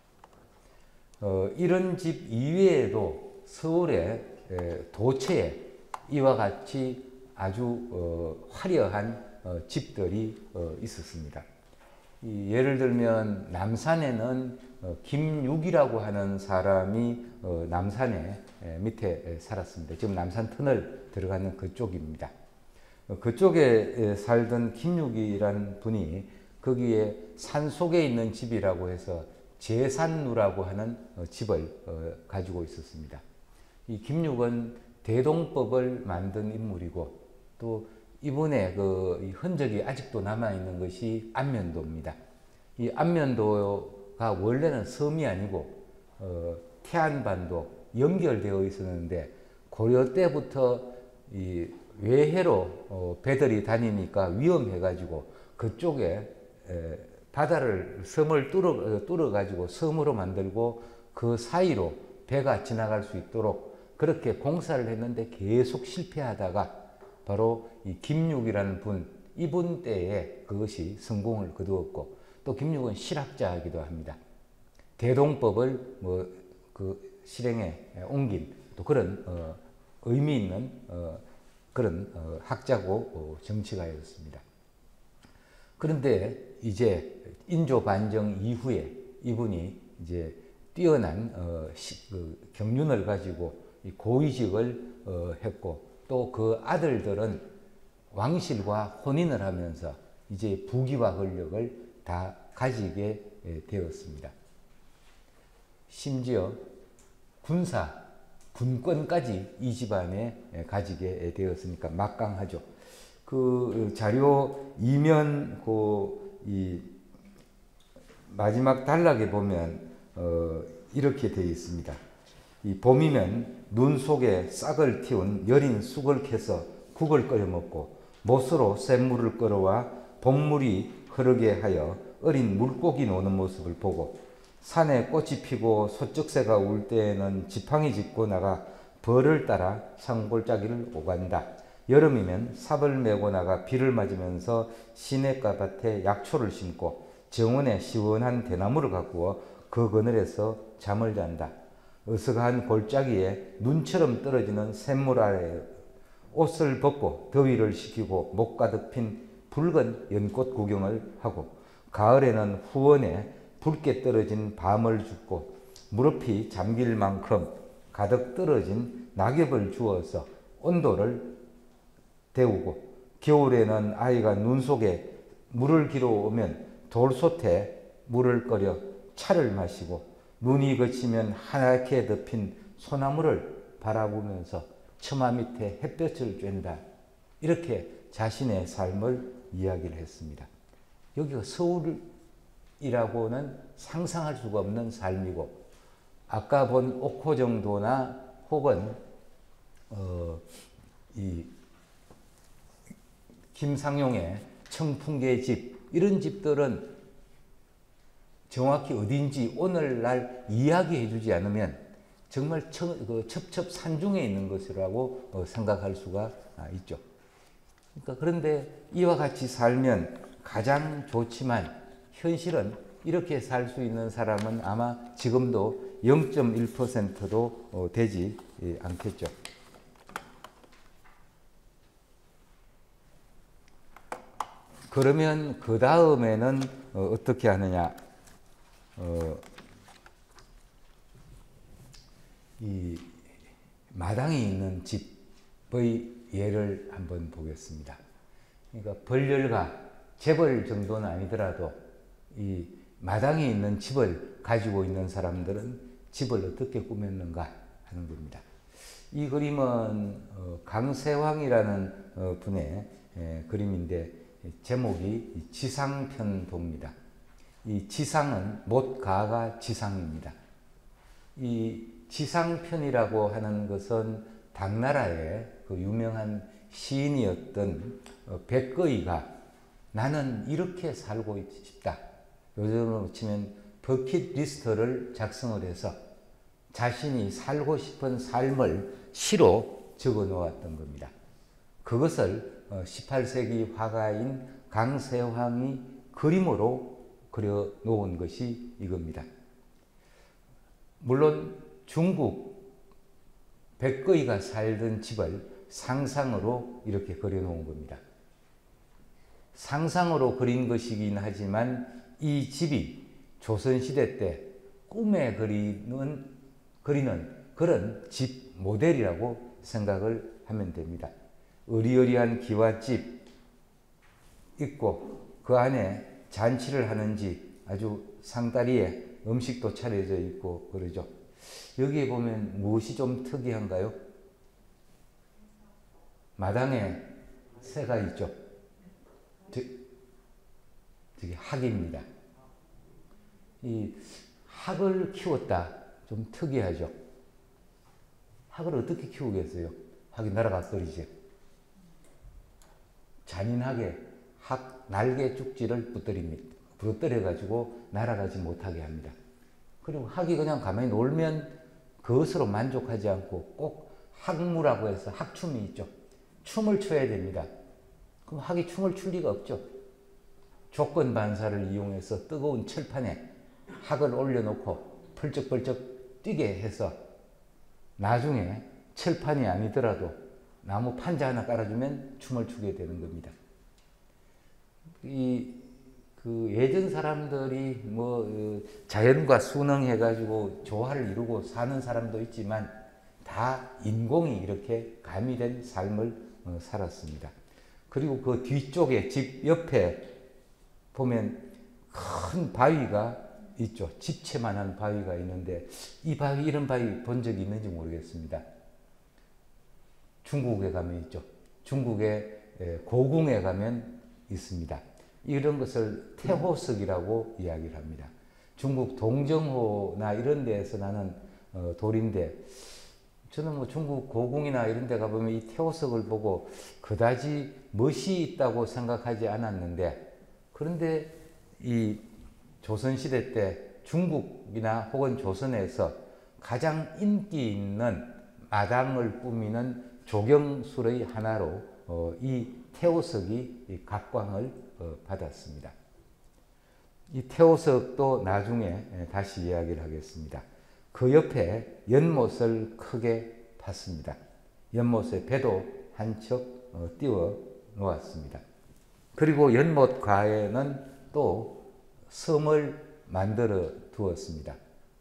어, 이런 집 이외에도 서울의 도처에 이와 같이 아주 어, 화려한 어, 집들이 어, 있었습니다. 이, 예를 들면 남산에는 어, 김육이라고 하는 사람이 어, 남산에 에, 밑에 살았습니다. 지금 남산 터널 들어가는 그쪽입니다. 어, 그쪽에 에, 살던 김육이라는 분이 거기에 산속에 있는 집이라고 해서 제산루라고 하는 어, 집을 어, 가지고 있었습니다. 이 김육은 대동법을 만든 인물이고 또 이분의 그 흔적이 아직도 남아있는 것이 안면도입니다. 이 안면도가 원래는 섬이 아니고 어, 태안반도 연결되어 있었는데 고려 때부터 이 외해로 어, 배들이 다니니까 위험해가지고 그쪽에 에, 바다를 섬을 뚫어, 뚫어 가지고 섬으로 만들고 그 사이로 배가 지나갈 수 있도록 그렇게 공사를 했는데 계속 실패하다가 바로 이 김육이라는 분, 이분 때에 그것이 성공을 거두었고 또 김육은 실학자이기도 합니다. 대동법을 뭐 그 실행에 옮긴 또 그런 어, 의미 있는 어, 그런 어, 학자고 어, 정치가였습니다. 그런데 이제 인조 반정 이후에 이분이 이제 뛰어난 어, 시, 그 경륜을 가지고 이 고위직을 어, 했고 또 그 아들들은 왕실과 혼인을 하면서 이제 부귀와 권력을 다 가지게 되었습니다. 심지어 군사, 군권까지 이 집안에 가지게 되었으니까 막강하죠. 그 자료 이면 그이 마지막 단락에 보면 어 이렇게 되어 있습니다. 이 봄이면 눈 속에 싹을 틔운 여린 쑥을 캐서 국을 끓여 먹고 못으로 샘물을 끌어와 봄물이 흐르게 하여 어린 물고기 노는 모습을 보고 산에 꽃이 피고 소쩍새가 울 때에는 지팡이 짚고 나가 벌을 따라 산골짜기를 오간다. 여름이면 삽을 메고 나가 비를 맞으면서 시냇가밭에 약초를 심고 정원에 시원한 대나무를 가꾸어 그 그늘에서 잠을 잔다. 어서한 골짜기에 눈처럼 떨어지는 샘물 아래 옷을 벗고 더위를 식히고 목 가득 핀 붉은 연꽃 구경을 하고 가을에는 후원에 붉게 떨어진 밤을 줍고 무릎이 잠길 만큼 가득 떨어진 낙엽을 주어서 온도를 데우고 겨울에는 아이가 눈 속에 물을 기러 오면 돌솥에 물을 끓여 차를 마시고 눈이 그치면 하얗게 덮인 소나무를 바라보면서 처마 밑에 햇볕을 쬐다. 이렇게 자신의 삶을 이야기를 했습니다. 여기가 서울이라고는 상상할 수가 없는 삶이고 아까 본 옥호정도나 혹은 어, 이 김상용의 청풍계 집 이런 집들은 정확히 어딘지 오늘날 이야기해 주지 않으면 정말 처, 그 첩첩산중에 있는 것이라고 어, 생각할 수가 아, 있죠. 그러니까 그런데 이와 같이 살면 가장 좋지만 현실은 이렇게 살 수 있는 사람은 아마 지금도 영 점 일 퍼센트도 어, 되지 예, 않겠죠. 그러면 그 다음에는 어, 어떻게 하느냐? 어, 이 마당이 있는 집의 예를 한번 보겠습니다. 그러니까 벌열가 재벌 정도는 아니더라도 이 마당에 있는 집을 가지고 있는 사람들은 집을 어떻게 꾸몄는가 하는 겁니다. 이 그림은 어, 강세황이라는 어, 분의 에, 그림인데 제목이 지상편도입니다. 이 지상은 못가가 지상입니다. 이 지상편이라고 하는 것은 당나라의 그 유명한 시인이었던 백거이가 나는 이렇게 살고 싶다. 요즘으로 치면 버킷리스트를 작성을 해서 자신이 살고 싶은 삶을 시로 적어 놓았던 겁니다. 그것을 십팔 세기 화가인 강세황이 그림으로 그려 놓은 것이 이겁니다. 물론 중국 백거이가 살던 집을 상상으로 이렇게 그려 놓은 겁니다. 상상으로 그린 것이긴 하지만 이 집이 조선시대 때 꿈에 그리는, 그리는 그런 집 모델이라고 생각을 하면 됩니다. 의리의리한 기와집 있고 그 안에 잔치를 하는지 아주 상다리에 음식도 차려져 있고 그러죠. 여기에 보면 무엇이 좀 특이한가요? 마당에 새가 있죠. 저, 저기 학입니다. 이 학을 키웠다. 좀 특이하죠. 학을 어떻게 키우겠어요? 학이 날아갔더리지. 잔인하게 학 날개 쭉지를 부러뜨립니다. 부러뜨려 가지고 날아가지 못하게 합니다. 그리고 학이 그냥 가만히 놀면 그것으로 만족하지 않고 꼭 학무라고 해서 학춤이 있죠. 춤을 춰야 됩니다. 그럼 학이 춤을 출 리가 없죠. 조건 반사를 이용해서 뜨거운 철판에 학을 올려놓고 펄쩍펄쩍 뛰게 해서 나중에 철판이 아니더라도 나무 판자 하나 깔아주면 춤을 추게 되는 겁니다. 이, 그 예전 사람들이 뭐 자연과 순응해가지고 조화를 이루고 사는 사람도 있지만 다 인공이 이렇게 가미된 삶을 살았습니다. 그리고 그 뒤쪽에 집 옆에 보면 큰 바위가 있죠. 집채만한 바위가 있는데 이 바위 이런 바위 본 적이 있는지 모르겠습니다. 중국에 가면 있죠. 중국의 고궁에 가면 있습니다. 이런 것을 태호석이라고 이야기를 합니다. 중국 동정호나 이런 데에서 나는 어, 돌인데 저는 뭐 중국 고궁이나 이런 데 가보면 이 태호석을 보고 그다지 멋이 있다고 생각하지 않았는데 그런데 이 조선시대 때 중국이나 혹은 조선에서 가장 인기 있는 마당을 꾸미는 조경술의 하나로 어, 이 태호석이 각광을 어, 받았습니다. 이 태호석도 나중에 다시 이야기를 하겠습니다. 그 옆에 연못을 크게 팠습니다. 연못에 배도 한 척 어, 띄워 놓았습니다. 그리고 연못 가에는 또 섬을 만들어 두었습니다.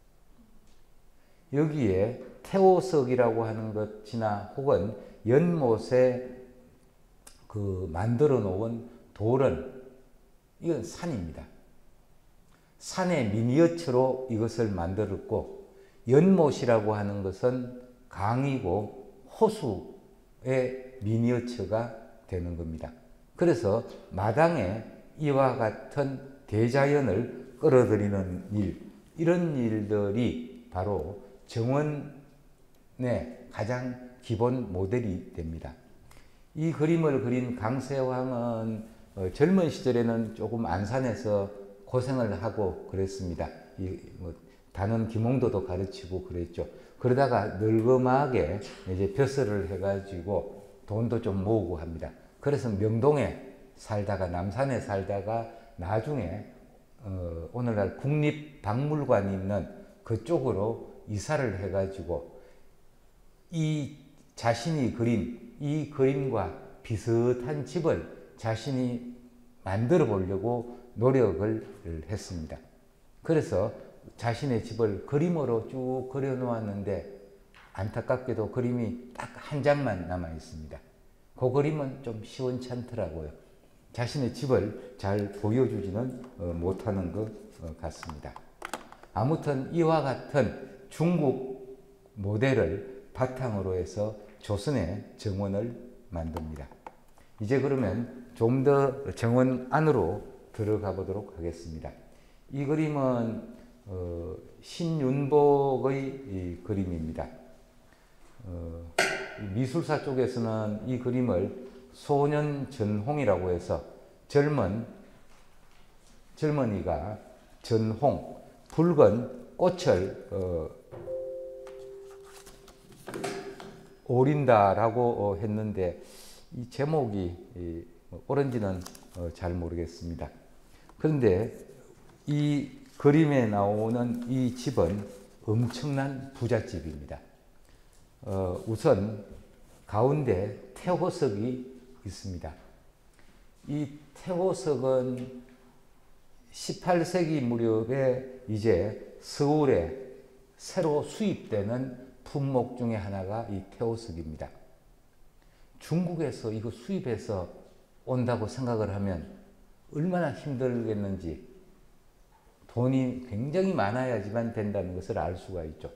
여기에 태호석이라고 하는 것이나 혹은 연못에 그 만들어 놓은 돌은 이건 산입니다. 산의 미니어처로 이것을 만들었고 연못이라고 하는 것은 강이고 호수의 미니어처가 되는 겁니다. 그래서 마당에 이와 같은 대자연을 끌어들이는 일, 이런 일들이 바로 정원의 가장 기본 모델이 됩니다. 이 그림을 그린 강세왕은 어, 젊은 시절에는 조금 안산에서 고생을 하고 그랬습니다. 이, 뭐, 단원 김홍도도 가르치고 그랬죠. 그러다가 늙음하게 이제 벼슬을 해가지고 돈도 좀 모으고 합니다. 그래서 명동에 살다가 남산에 살다가 나중에 어, 오늘날 국립박물관이 있는 그쪽으로 이사를 해가지고 이 자신이 그린 이 그림과 비슷한 집을 자신이 만들어 보려고 노력을 했습니다. 그래서 자신의 집을 그림으로 쭉 그려 놓았는데 안타깝게도 그림이 딱 한 장만 남아 있습니다. 그 그림은 좀 시원찮더라고요. 자신의 집을 잘 보여주지는 못하는 것 같습니다. 아무튼 이와 같은 중국 모델을 바탕으로 해서 조선의 정원을 만듭니다. 이제 그러면 좀 더 정원 안으로 들어가 보도록 하겠습니다. 이 그림은 어, 신윤복의 이 그림입니다. 어, 미술사 쪽에서는 이 그림을 소년전홍이라고 해서 젊은 젊은이가 전홍 붉은 꽃을 어, 오린다라고 했는데 이 제목이 옳은지는 잘 모르겠습니다. 그런데 이 그림에 나오는 이 집은 엄청난 부잣집입니다. 어, 우선 가운데 태호석이 있습니다. 이 태호석은 십팔 세기 무렵에 이제 서울에 새로 수입되는 품목 중에 하나가 이 태호석입니다. 중국에서 이거 수입해서 온다고 생각을 하면 얼마나 힘들겠는지 돈이 굉장히 많아야지만 된다는 것을 알 수가 있죠.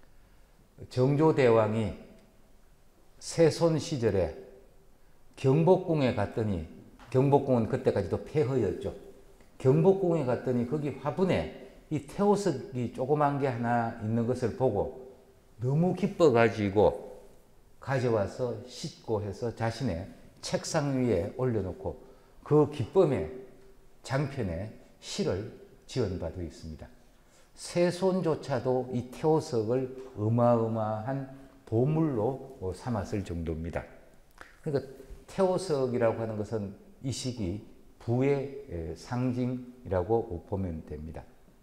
정조대왕이 세손 시절에 경복궁에 갔더니 경복궁은 그때까지도 폐허였죠. 경복궁에 갔더니 거기 화분에 이 태호석이 조그만 게 하나 있는 것을 보고 너무 기뻐가지고 가져와서 씻고 해서 자신의 책상 위에 올려놓고 그 기쁨의 장편에 시를 지은 바도 있습니다. 세손조차도 이 태호석을 어마어마한 보물로 삼았을 정도입니다. 그러니까 태호석이라고 하는 것은 이 시기 부의 상징이라고 보면 됩니다.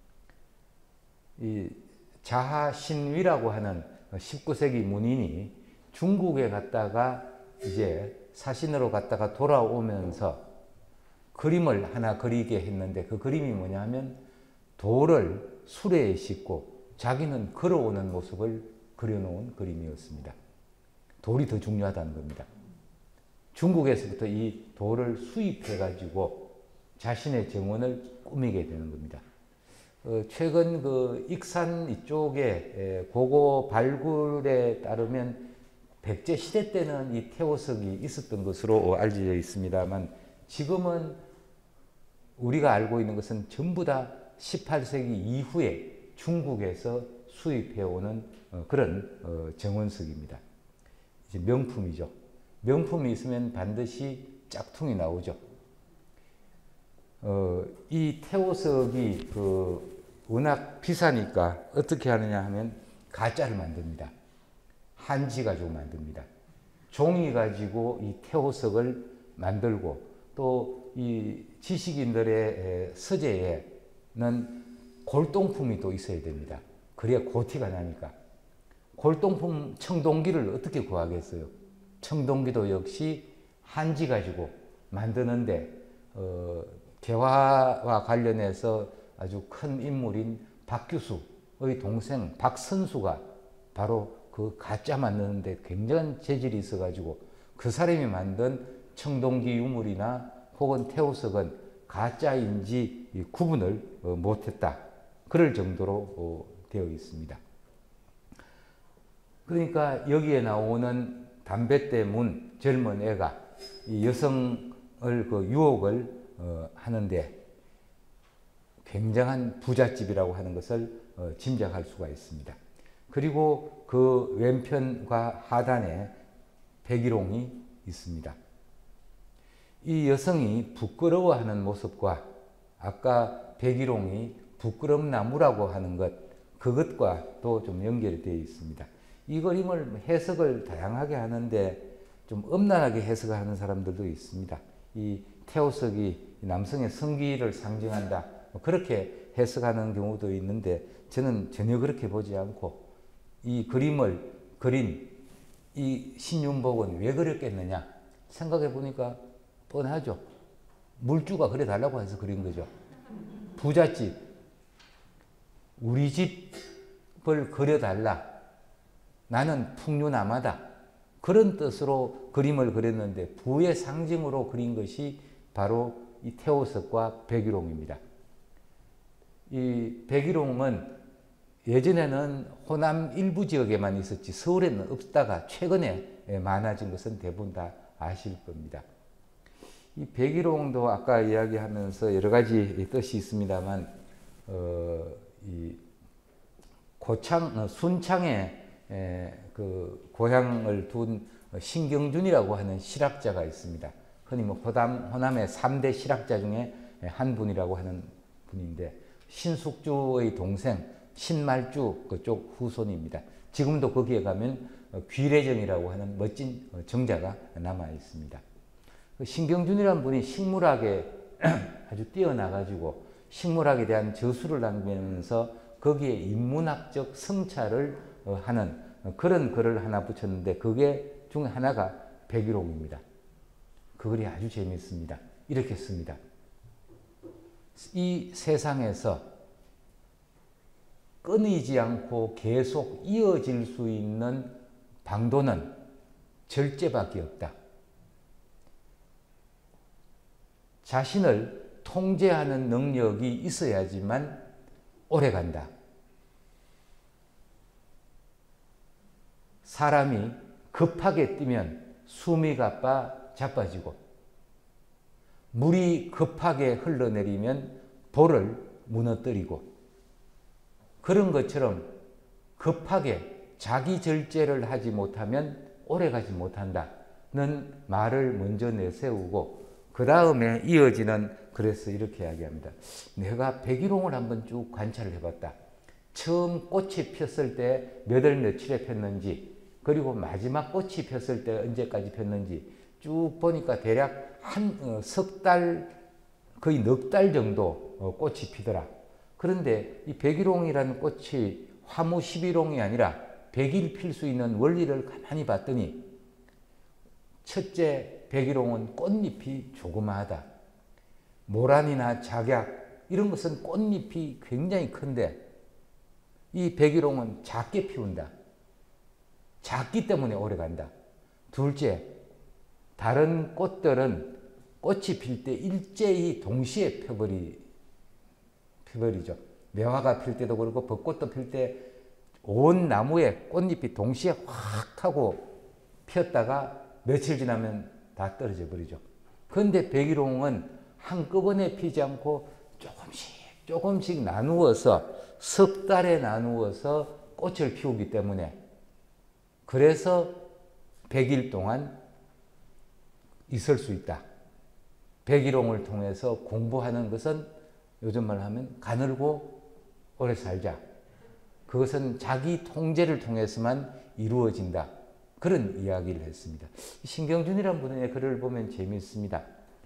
이 자하신위라고 하는 십구 세기 문인이 중국에 갔다가 이제 사신으로 갔다가 돌아오면서 그림을 하나 그리게 했는데 그 그림이 뭐냐 하면 돌을 수레에 싣고 자기는 걸어오는 모습을 그려놓은 그림이었습니다. 돌이 더 중요하다는 겁니다. 중국에서부터 이 돌을 수입해 가지고 자신의 정원을 꾸미게 되는 겁니다. 어, 최근 그 익산 이쪽에 고고 발굴에 따르면 백제 시대 때는 이 태호석이 있었던 것으로 알려져 있습니다만 지금은 우리가 알고 있는 것은 전부 다 십팔 세기 이후에 중국에서 수입해오는 그런 정원석입니다. 이제 명품이죠. 명품이 있으면 반드시 짝퉁이 나오죠. 어, 이 태호석이 그 워낙 비싸니까 어떻게 하느냐 하면 가짜를 만듭니다. 한지 가지고 만듭니다. 종이 가지고 이 태호석을 만들고 또 이 지식인들의 서재에는 골동품이 또 있어야 됩니다. 그래야 고티가 나니까. 골동품 청동기를 어떻게 구하겠어요? 청동기도 역시 한지 가지고 만드는데 어, 개화와 관련해서 아주 큰 인물인 박규수의 동생 박선수가 바로 그 가짜 만드는데 굉장한 재질이 있어가지고 그 사람이 만든 청동기 유물이나 혹은 태호석은 가짜인지 구분을 못했다. 그럴 정도로 되어 있습니다. 그러니까 여기에 나오는 담뱃대 문 젊은 애가 이 여성을 그 유혹을 하는데 굉장한 부잣집이라고 하는 것을 짐작할 수가 있습니다. 그리고 그 왼편과 하단에 백일홍이 있습니다. 이 여성이 부끄러워하는 모습과 아까 백일홍이 부끄럼나무라고 하는 것, 그것과 또 좀 연결이 되어 있습니다. 이 그림을 해석을 다양하게 하는데 좀 엄난하게 해석하는 사람들도 있습니다. 이 태호석이 남성의 성기를 상징한다. 그렇게 해석하는 경우도 있는데 저는 전혀 그렇게 보지 않고 이 그림을 그린 이 신윤복은 왜 그렸겠느냐 생각해 보니까 뻔하죠. 물주가 그래 달라고 해서 그린 거죠. 부잣집, 우리 집을 그려달라. 나는 풍류남하다. 그런 뜻으로 그림을 그렸는데 부의 상징으로 그린 것이 바로 이 태호석과 백일홍입니다. 이 백일홍은 예전에는 호남 일부 지역에만 있었지 서울에는 없다가 최근에 많아진 것은 대부분 다 아실 겁니다. 이 백일홍도 아까 이야기하면서 여러 가지 뜻이 있습니다만 어, 이 고창 순창에 에, 그 고향을 둔 신경준이라고 하는 실학자가 있습니다. 흔히 뭐 호남, 호남의 삼 대 실학자 중에 한 분이라고 하는 분인데 신숙주의 동생 신말주 그쪽 후손입니다. 지금도 거기에 가면 귀래정이라고 하는 멋진 정자가 남아 있습니다. 신경준이라는 분이 식물학에 아주 뛰어나가지고 식물학에 대한 저술을 남기면서 거기에 인문학적 성찰을 하는 그런 글을 하나 붙였는데 그게 중 하나가 백일홍입니다. 그 글이 아주 재미있습니다. 이렇게 씁니다. 이 세상에서 끊이지 않고 계속 이어질 수 있는 방도는 절제밖에 없다. 자신을 통제하는 능력이 있어야지만 오래간다. 사람이 급하게 뛰면 숨이 가빠 자빠지고 물이 급하게 흘러내리면 돌을 무너뜨리고 그런 것처럼 급하게 자기 절제를 하지 못하면 오래가지 못한다는 말을 먼저 내세우고 그 다음에 이어지는 그래서 이렇게 이야기합니다. 내가 백일홍을 한번 쭉 관찰을 해봤다. 처음 꽃이 폈을 때 몇 월 며칠에 폈는지 그리고 마지막 꽃이 폈을 때 언제까지 폈는지 쭉 보니까 대략 한 석 달 거의 넉 달 정도 꽃이 피더라. 그런데 이 백일홍이라는 꽃이 화무 십일홍이 아니라 백일 필 수 있는 원리를 가만히 봤더니 첫째 백일홍은 꽃잎이 조그마하다. 모란이나 작약 이런 것은 꽃잎이 굉장히 큰데 이 백일홍은 작게 피운다. 작기 때문에 오래간다. 둘째, 다른 꽃들은 꽃이 필 때 일제히 동시에 펴버리, 펴버리죠. 매화가 필 때도 그렇고 벚꽃도 필 때 온 나무에 꽃잎이 동시에 확 하고 피었다가 며칠 지나면 다 떨어져 버리죠. 그런데 백일홍은 한꺼번에 피지 않고 조금씩 조금씩 나누어서 석 달에 나누어서 꽃을 피우기 때문에 그래서 백 일 동안 있을 수 있다. 백일홍을 통해서 공부하는 것은 요즘 말로 하면 가늘고 오래 살자. 그것은 자기 통제를 통해서만 이루어진다. 그런 이야기를 했습니다. 신경준이라는 분의 글을 보면 재미있습니다.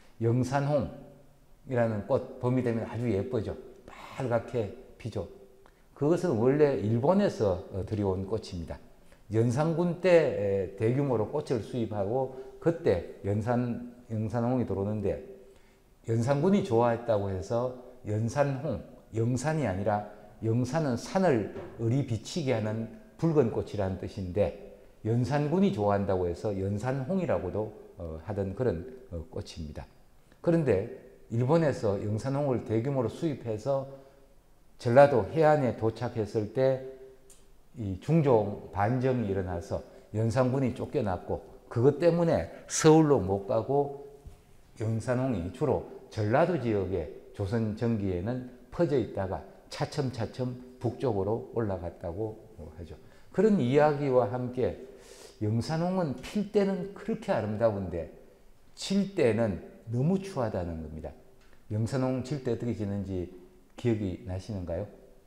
영산홍이라는 꽃, 봄이 되면 아주 예쁘죠. 빨갛게 피죠. 그것은 원래 일본에서 들여온 꽃입니다. 연산군 때 대규모로 꽃을 수입하고 그때 연산, 영산홍이 들어오는데 연산군이 좋아했다고 해서 연산홍, 영산이 아니라 영산은 산을 의리 비치게 하는 붉은 꽃이라는 뜻인데 연산군이 좋아한다고 해서 연산홍이라고도 하던 그런 꽃입니다. 그런데 일본에서 영산홍을 대규모로 수입해서 전라도 해안에 도착했을 때 이 중종 반정이 일어나서 연산군이 쫓겨났고 그것 때문에 서울로 못 가고 영산홍이 주로 전라도 지역에 조선 전기에는 퍼져 있다가 차츰차츰 북쪽으로 올라갔다고 하죠. 그런 이야기와 함께 영산홍은 필 때는 그렇게 아름다운데 질 때는 너무 추하다는 겁니다. 영산홍 질 때 어떻게 지는지 기억이 나시는가요?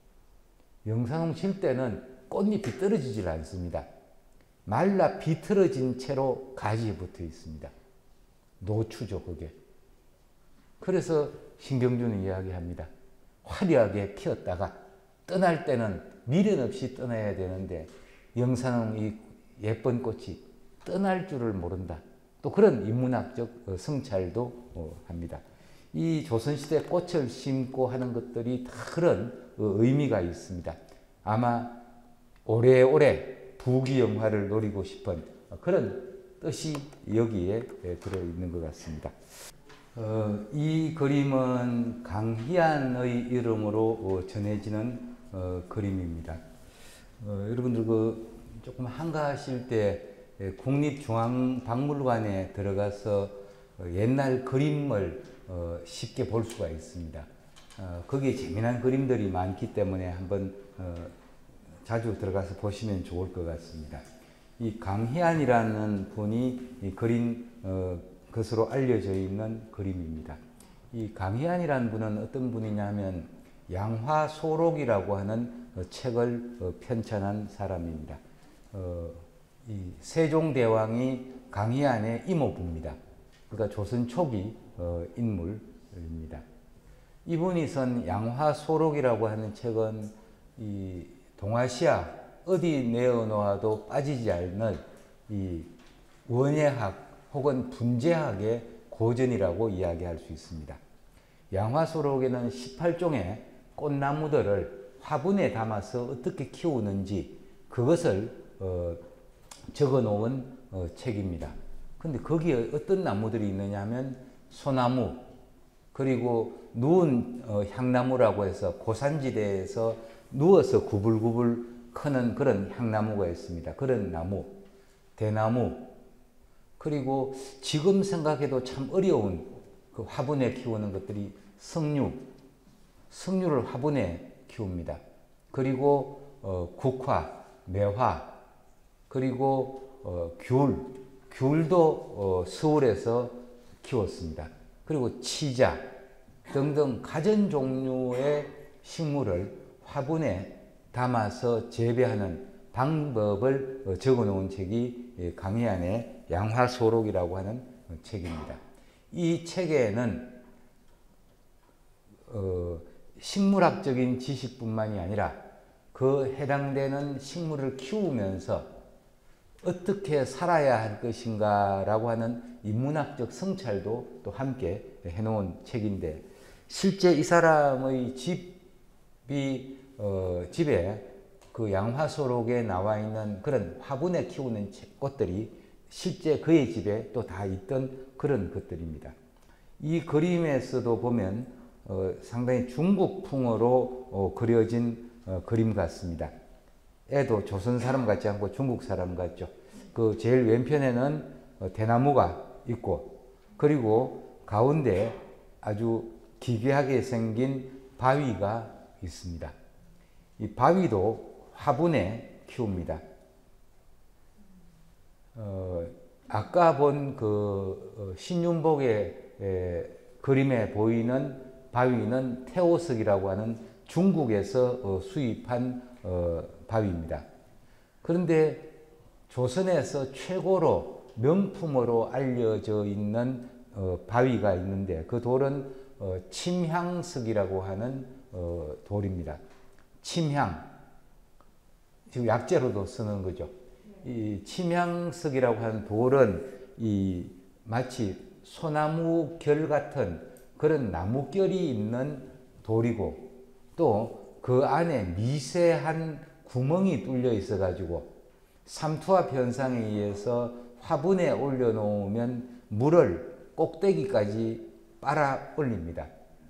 영산홍 질 때는 꽃잎이 떨어지질 않습니다. 말라 비틀어진 채로 가지에 붙어 있습니다. 노추죠, 그게. 그래서 신경준은 이야기합니다. 화려하게 피었다가 떠날 때는 미련 없이 떠나야 되는데 영산홍 이 예쁜 꽃이 떠날 줄을 모른다. 또 그런 인문학적 성찰도 합니다. 이 조선시대 꽃을 심고 하는 것들이 다 그런 의미가 있습니다. 아마 오래오래 부귀영화를 노리고 싶은 그런 뜻이 여기에 들어있는 것 같습니다. 어, 이 그림은 강희안의 이름으로 전해지는 어, 그림입니다. 어, 여러분들 그 조금 한가하실 때 국립중앙박물관에 들어가서 옛날 그림을 어, 쉽게 볼 수가 있습니다. 어, 거기에 재미난 그림들이 많기 때문에 한번 어, 자주 들어가서 보시면 좋을 것 같습니다. 이 강희안이라는 분이 이 그린 어, 것으로 알려져 있는 그림입니다. 이 강희안이라는 분은 어떤 분이냐면 양화소록이라고 하는 어, 책을 어, 편찬한 사람입니다. 어, 이 세종대왕이 강희안의 이모부입니다. 그러니까 조선 초기 어, 인물입니다. 이분이 쓴 양화소록이라고 하는 책은 이 동아시아 어디 내어놓아도 빠지지 않는 이 원예학 혹은 분재학의 고전이라고 이야기할 수 있습니다. 양화소록에는 십팔 종의 꽃나무들을 화분에 담아서 어떻게 키우는지 그것을 어, 적어 놓은 어, 책입니다. 근데 거기에 어떤 나무들이 있느냐 하면 소나무, 그리고 누운 어, 향나무라고 해서 고산지대에서 누워서 구불구불 크는 그런 향나무가 있습니다. 그런 나무, 대나무, 그리고 지금 생각해도 참 어려운 그 화분에 키우는 것들이 석류, 석류를 화분에 키웁니다. 그리고 어, 국화, 매화, 그리고 어, 귤, 귤도 어, 서울에서 키웠습니다. 그리고 치자 등등 가전 종류의 식물을 화분에 담아서 재배하는 방법을 적어 놓은 책이 강희안의 양화소록이라고 하는 책입니다. 이 책에는 어, 식물학적인 지식뿐만이 아니라 그 해당되는 식물을 키우면서 어떻게 살아야 할 것인가 라고 하는 인문학적 성찰도 또 함께 해놓은 책인데 실제 이 사람의 집이 어, 집에 그 양화소록에 나와 있는 그런 화분에 키우는 꽃들이 실제 그의 집에 또 다 있던 그런 것들입니다. 이 그림에서도 보면 어, 상당히 중국풍으로 어, 그려진 어, 그림 같습니다. 애도 조선 사람 같지 않고 중국 사람 같죠. 그 제일 왼편에는 어, 대나무가 있고, 그리고 가운데 아주 기괴하게 생긴 바위가 있습니다. 이 바위도 화분에 키웁니다. 어, 아까 본 그 신윤복의 에, 그림에 보이는 바위는 태오석이라고 하는 중국에서 어, 수입한 어, 바위입니다. 그런데 조선에서 최고로 명품으로 알려져 있는 어, 바위가 있는데 그 돌은 어, 침향석이라고 하는 어, 돌입니다. 침향, 지금 약재로도 쓰는 거죠. 이 침향석이라고 하는 돌은 이 마치 소나무 결 같은 그런 나무결이 있는 돌이고, 또 그 안에 미세한 구멍이 뚫려 있어 가지고 삼투압 현상에 의해서 화분에 올려놓으면 물을 꼭대기까지 빨아 올립니다.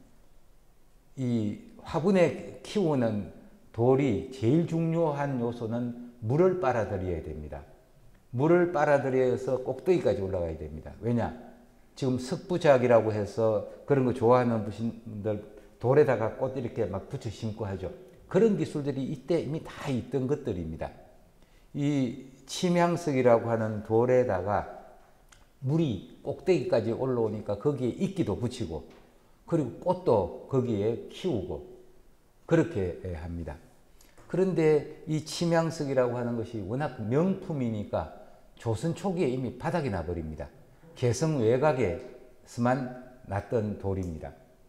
이 화분에 키우는 돌이 제일 중요한 요소는 물을 빨아들여야 됩니다. 물을 빨아들여서 꼭대기까지 올라가야 됩니다. 왜냐? 지금 석부작이라고 해서 그런 거 좋아하는 분들 돌에다가 꽃 이렇게 막 붙여 심고 하죠. 그런 기술들이 이때 이미 다 있던 것들입니다. 이 침향석이라고 하는 돌에다가 물이 꼭대기까지 올라오니까 거기에 이끼도 붙이고, 그리고 꽃도 거기에 키우고 그렇게 합니다. 그런데 이 침향석이라고 하는 것이 워낙 명품이니까 조선 초기에 이미 바닥이 나버립니다. 개성 외곽에서만 났던 돌입니다.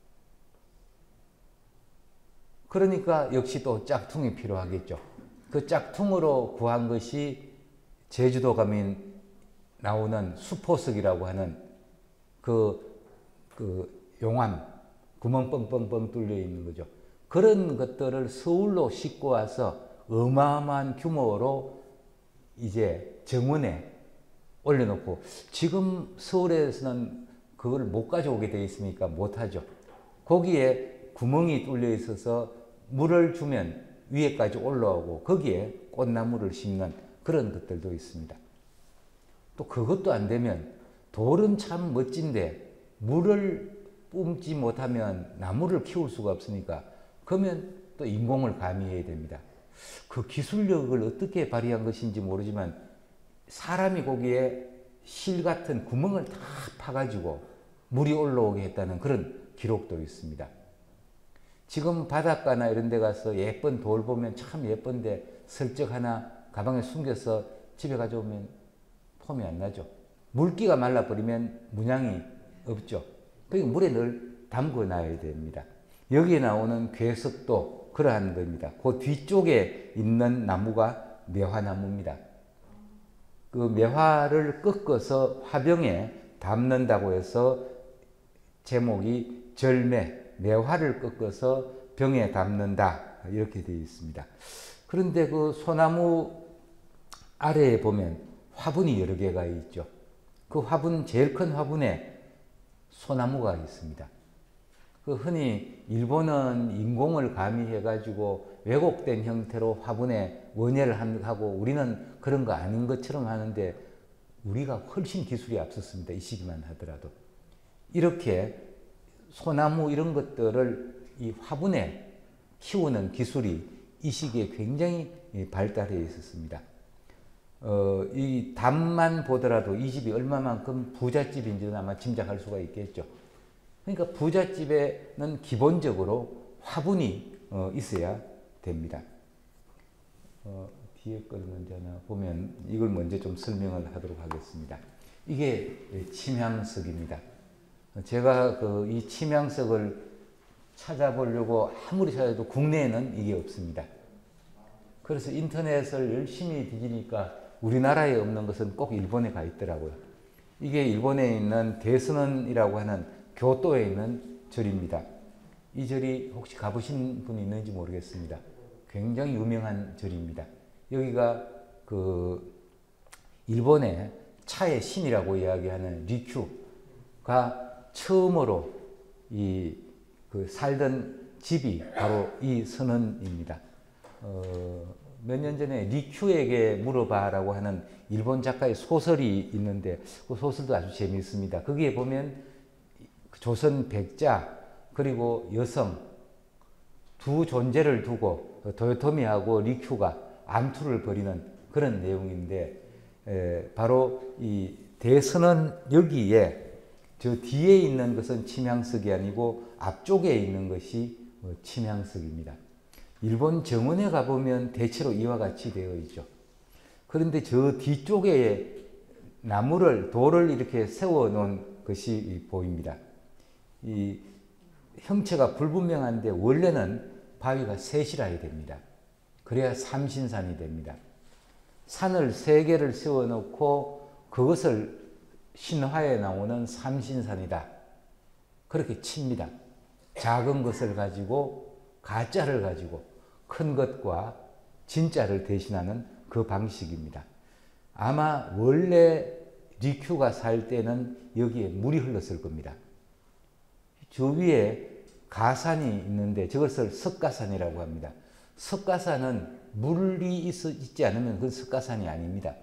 그러니까 역시 또 짝퉁이 필요하겠죠. 그 짝퉁으로 구한 것이 제주도 가면 나오는 수포석이라고 하는 그, 그 용암, 구멍 뻥뻥뻥 뚫려 있는 거죠. 그런 것들을 서울로 싣고 와서 어마어마한 규모로 이제 정원에 올려놓고, 지금 서울에서는 그걸 못 가져오게 되어 있으니까 못하죠. 거기에 구멍이 뚫려 있어서 물을 주면 위에까지 올라오고 거기에 꽃나무를 심는 그런 것들도 있습니다. 또 그것도 안 되면 돌은 참 멋진데 물을 뿜지 못하면 나무를 키울 수가 없으니까 그러면 또 인공을 가미해야 됩니다. 그 기술력을 어떻게 발휘한 것인지 모르지만 사람이 거기에 실 같은 구멍을 다 파가지고 물이 올라오게 했다는 그런 기록도 있습니다. 지금 바닷가나 이런 데 가서 예쁜 돌 보면 참 예쁜데 슬쩍 하나 가방에 숨겨서 집에 가져오면 폼이 안 나죠. 물기가 말라버리면 문양이 없죠. 그러니까 물에 늘 담궈 놔야 됩니다. 여기에 나오는 괴석도 그러한 겁니다. 그 뒤쪽에 있는 나무가 매화나무입니다. 그 매화를 꺾어서 화병에 담는다고 해서 제목이 절매, 매화를 꺾어서 병에 담는다 이렇게 되어 있습니다. 그런데 그 소나무 아래에 보면 화분이 여러 개가 있죠. 그 화분, 제일 큰 화분에 소나무가 있습니다. 그 흔히 일본은 인공을 가미해 가지고 왜곡된 형태로 화분에 원예를 하고 우리는 그런 거 아닌 것처럼 하는데 우리가 훨씬 기술이 앞섰습니다. 이 시기만 하더라도. 이렇게 소나무 이런 것들을 이 화분에 키우는 기술이 이 시기에 굉장히 발달해 있었습니다. 어, 이 담만 보더라도 이 집이 얼마만큼 부잣집인지는 아마 짐작할 수가 있겠죠. 그러니까 부잣집에는 기본적으로 화분이 어, 있어야 됩니다. 어, 뒤에 걸 먼저 하나 보면 이걸 먼저 좀 설명을 하도록 하겠습니다. 이게 침향석입니다. 제가 그 이 침향석을 찾아보려고 아무리 찾아도 국내에는 이게 없습니다. 그래서 인터넷을 열심히 뒤지니까 우리나라에 없는 것은 꼭 일본에 가 있더라고요. 이게 일본에 있는 대선원이라고 하는 교토에 있는 절입니다. 이 절이 혹시 가보신 분이 있는지 모르겠습니다. 굉장히 유명한 절입니다. 여기가 그 일본의 차의 신이라고 이야기하는 리큐가 처음으로 이 그 살던 집이 바로 이 선원입니다. 어, 몇 년 전에 리큐에게 물어봐라고 하는 일본 작가의 소설이 있는데 그 소설도 아주 재미있습니다. 거기에 보면 조선 백자 그리고 여성 두 존재를 두고 도요토미하고 리큐가 암투를 벌이는 그런 내용인데 에, 바로 이 대선은 여기에 저 뒤에 있는 것은 침향석이 아니고 앞쪽에 있는 것이 침향석입니다. 일본 정원에 가보면 대체로 이와 같이 되어 있죠. 그런데 저 뒤쪽에 나무를 돌을 이렇게 세워 놓은 것이 보입니다. 이 형체가 불분명한데 원래는 바위가 셋이라야 됩니다. 그래야 삼신산이 됩니다. 산을 세 개를 세워 놓고 그것을 신화에 나오는 삼신산이다. 그렇게 칩니다. 작은 것을 가지고 가짜를 가지고 큰 것과 진짜를 대신하는 그 방식입니다. 아마 원래 리큐가 살 때는 여기에 물이 흘렀을 겁니다. 저 위에 가산이 있는데 저것을 석가산이라고 합니다. 석가산은 물이 있어, 있지 않으면 그건 석가산이 아닙니다.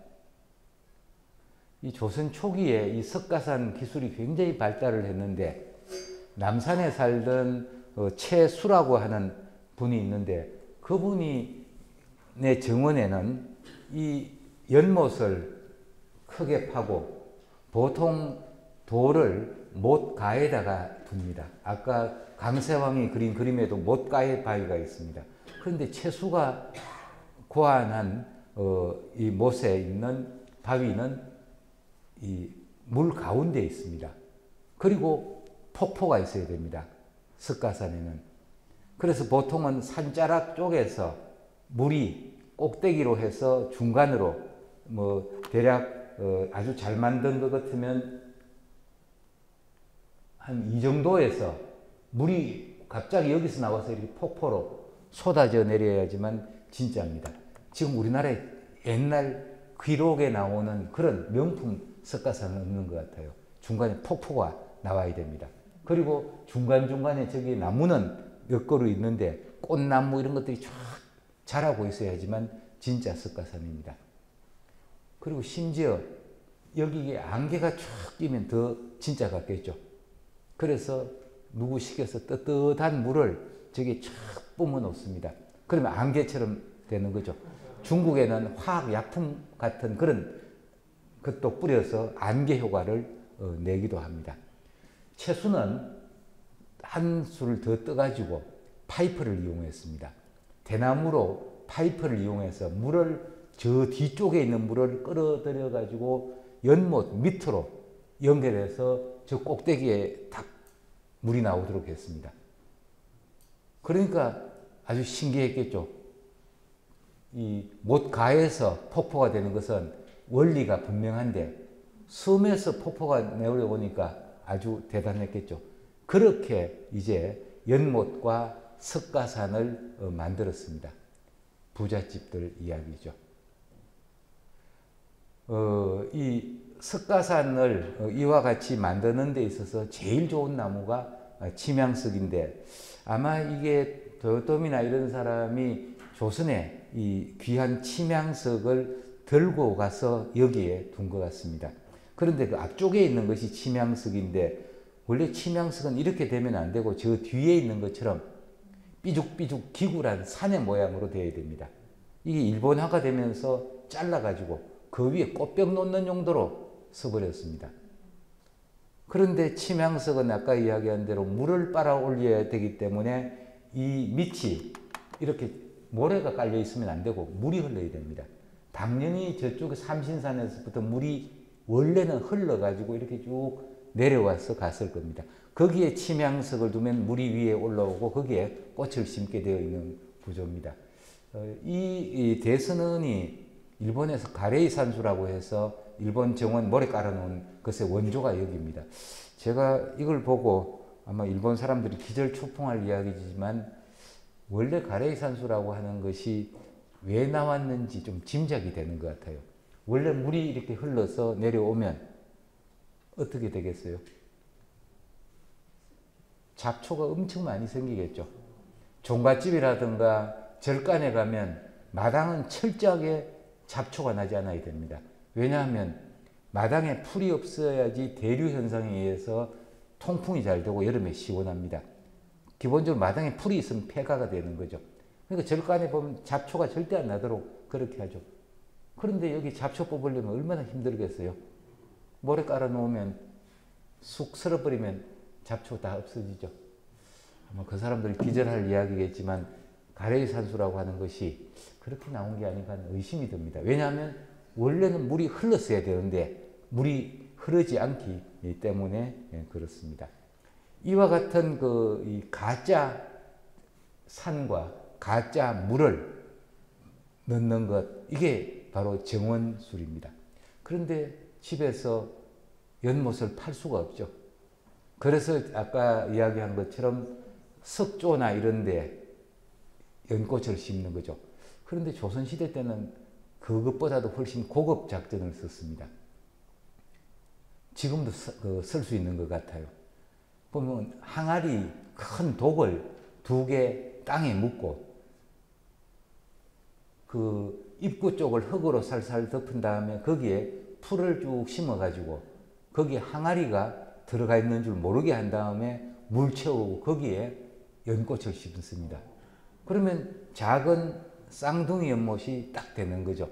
이 조선 초기에 이 석가산 기술이 굉장히 발달을 했는데 남산에 살던 어, 최수라고 하는 분이 있는데 그분이 내 정원에는 이 연못을 크게 파고 보통 돌을 못가에다가 둡니다. 아까 강세왕이 그린 그림에도 못가에 바위가 있습니다. 그런데 최수가 고안한 어, 이 못에 있는 바위는 이 물 가운데 있습니다. 그리고 폭포가 있어야 됩니다. 석가산에는. 그래서 보통은 산자락 쪽에서 물이 꼭대기로 해서 중간으로 뭐 대략 어 아주 잘 만든 것 같으면 한 이 정도에서 물이 갑자기 여기서 나와서 이렇게 폭포로 쏟아져 내려야지만 진짜입니다. 지금 우리나라에 옛날 귀록에 나오는 그런 명품 석가산은 없는 것 같아요. 중간에 폭포가 나와야 됩니다. 그리고 중간중간에 저기 나무는 몇 그루 있는데 꽃나무 이런 것들이 쫙 자라고 있어야지만 진짜 석가산입니다. 그리고 심지어 여기에 안개가 쫙 끼면 더 진짜 같겠죠. 그래서 누구 시켜서 뜨뜻한 물을 저기 쫙 뿜어 놓습니다. 그러면 안개처럼 되는 거죠. 중국에는 화학약품 같은 그런 것도 뿌려서 안개 효과를 어, 내기도 합니다. 채수는 한 수를 더 떠가지고 파이프를 이용했습니다. 대나무로 파이프를 이용해서 물을 저 뒤쪽에 있는 물을 끌어들여 가지고 연못 밑으로 연결해서 저 꼭대기에 딱 물이 나오도록 했습니다. 그러니까 아주 신기했겠죠. 이 못가에서 폭포가 되는 것은 원리가 분명한데 섬에서 폭포가 내려오니까 아주 대단했겠죠. 그렇게 이제 연못과 석가산을 어, 만들었습니다. 부잣집들 이야기죠. 어, 이 석가산을 어, 이와 같이 만드는 데 있어서 제일 좋은 나무가 어, 침향석인데 아마 이게 도요토미나 이런 사람이 조선에 이 귀한 침향석을 들고 가서 여기에 둔 것 같습니다. 그런데 그 앞쪽에 있는 것이 침향석인데 원래 침향석은 이렇게 되면 안 되고 저 뒤에 있는 것처럼 삐죽삐죽 기구란 산의 모양으로 되어야 됩니다. 이게 일본화가 되면서 잘라가지고 그 위에 꽃병 놓는 용도로 써버렸습니다. 그런데 침향석은 아까 이야기한 대로 물을 빨아 올려야 되기 때문에 이 밑이 이렇게 모래가 깔려 있으면 안 되고 물이 흘러야 됩니다. 당연히 저쪽 삼신산에서부터 물이 원래는 흘러가지고 이렇게 쭉 내려와서 갔을 겁니다. 거기에 침향석을 두면 물이 위에 올라오고 거기에 꽃을 심게 되어 있는 구조입니다. 어, 이, 이 대선원이 일본에서 가레이 산수라고 해서 일본 정원 모래 깔아놓은 것의 원조가 여기입니다. 제가 이걸 보고 아마 일본 사람들이 기절초풍할 이야기지만 원래 가레이 산수라고 하는 것이 왜 나왔는지 좀 짐작이 되는 것 같아요. 원래 물이 이렇게 흘러서 내려오면 어떻게 되겠어요? 잡초가 엄청 많이 생기겠죠. 종갓집이라든가 절간에 가면 마당은 철저하게 잡초가 나지 않아야 됩니다. 왜냐하면 마당에 풀이 없어야지 대류 현상에 의해서 통풍이 잘 되고 여름에 시원합니다. 기본적으로 마당에 풀이 있으면 폐가가 되는 거죠. 그러니까 절간에 보면 잡초가 절대 안 나도록 그렇게 하죠. 그런데 여기 잡초 뽑으려면 얼마나 힘들겠어요. 모래 깔아 놓으면 쑥 쓸어버리면 잡초 다 없어지죠. 아마 그 사람들이 기절할 이야기겠지만 가래의 산수라고 하는 것이 그렇게 나온 게 아닌가 하는 의심이 듭니다. 왜냐하면 원래는 물이 흘렀어야 되는데 물이 흐르지 않기 때문에 그렇습니다. 이와 같은 그 이 가짜 산과 가짜 물을 넣는 것, 이게 바로 정원술입니다. 그런데 집에서 연못을 팔 수가 없죠. 그래서 아까 이야기한 것처럼 석조나 이런 데 연꽃을 심는 거죠. 그런데 조선시대 때는 그것보다도 훨씬 고급 작전을 썼습니다. 지금도 쓸 수 있는 것 같아요. 보면 항아리 큰 독을 두 개 땅에 묻고 그 입구 쪽을 흙으로 살살 덮은 다음에 거기에 풀을 쭉 심어 가지고 거기에 항아리가 들어가 있는 줄 모르게 한 다음에 물 채우고 거기에 연꽃을 심습니다. 그러면 작은 쌍둥이 연못이 딱 되는 거죠.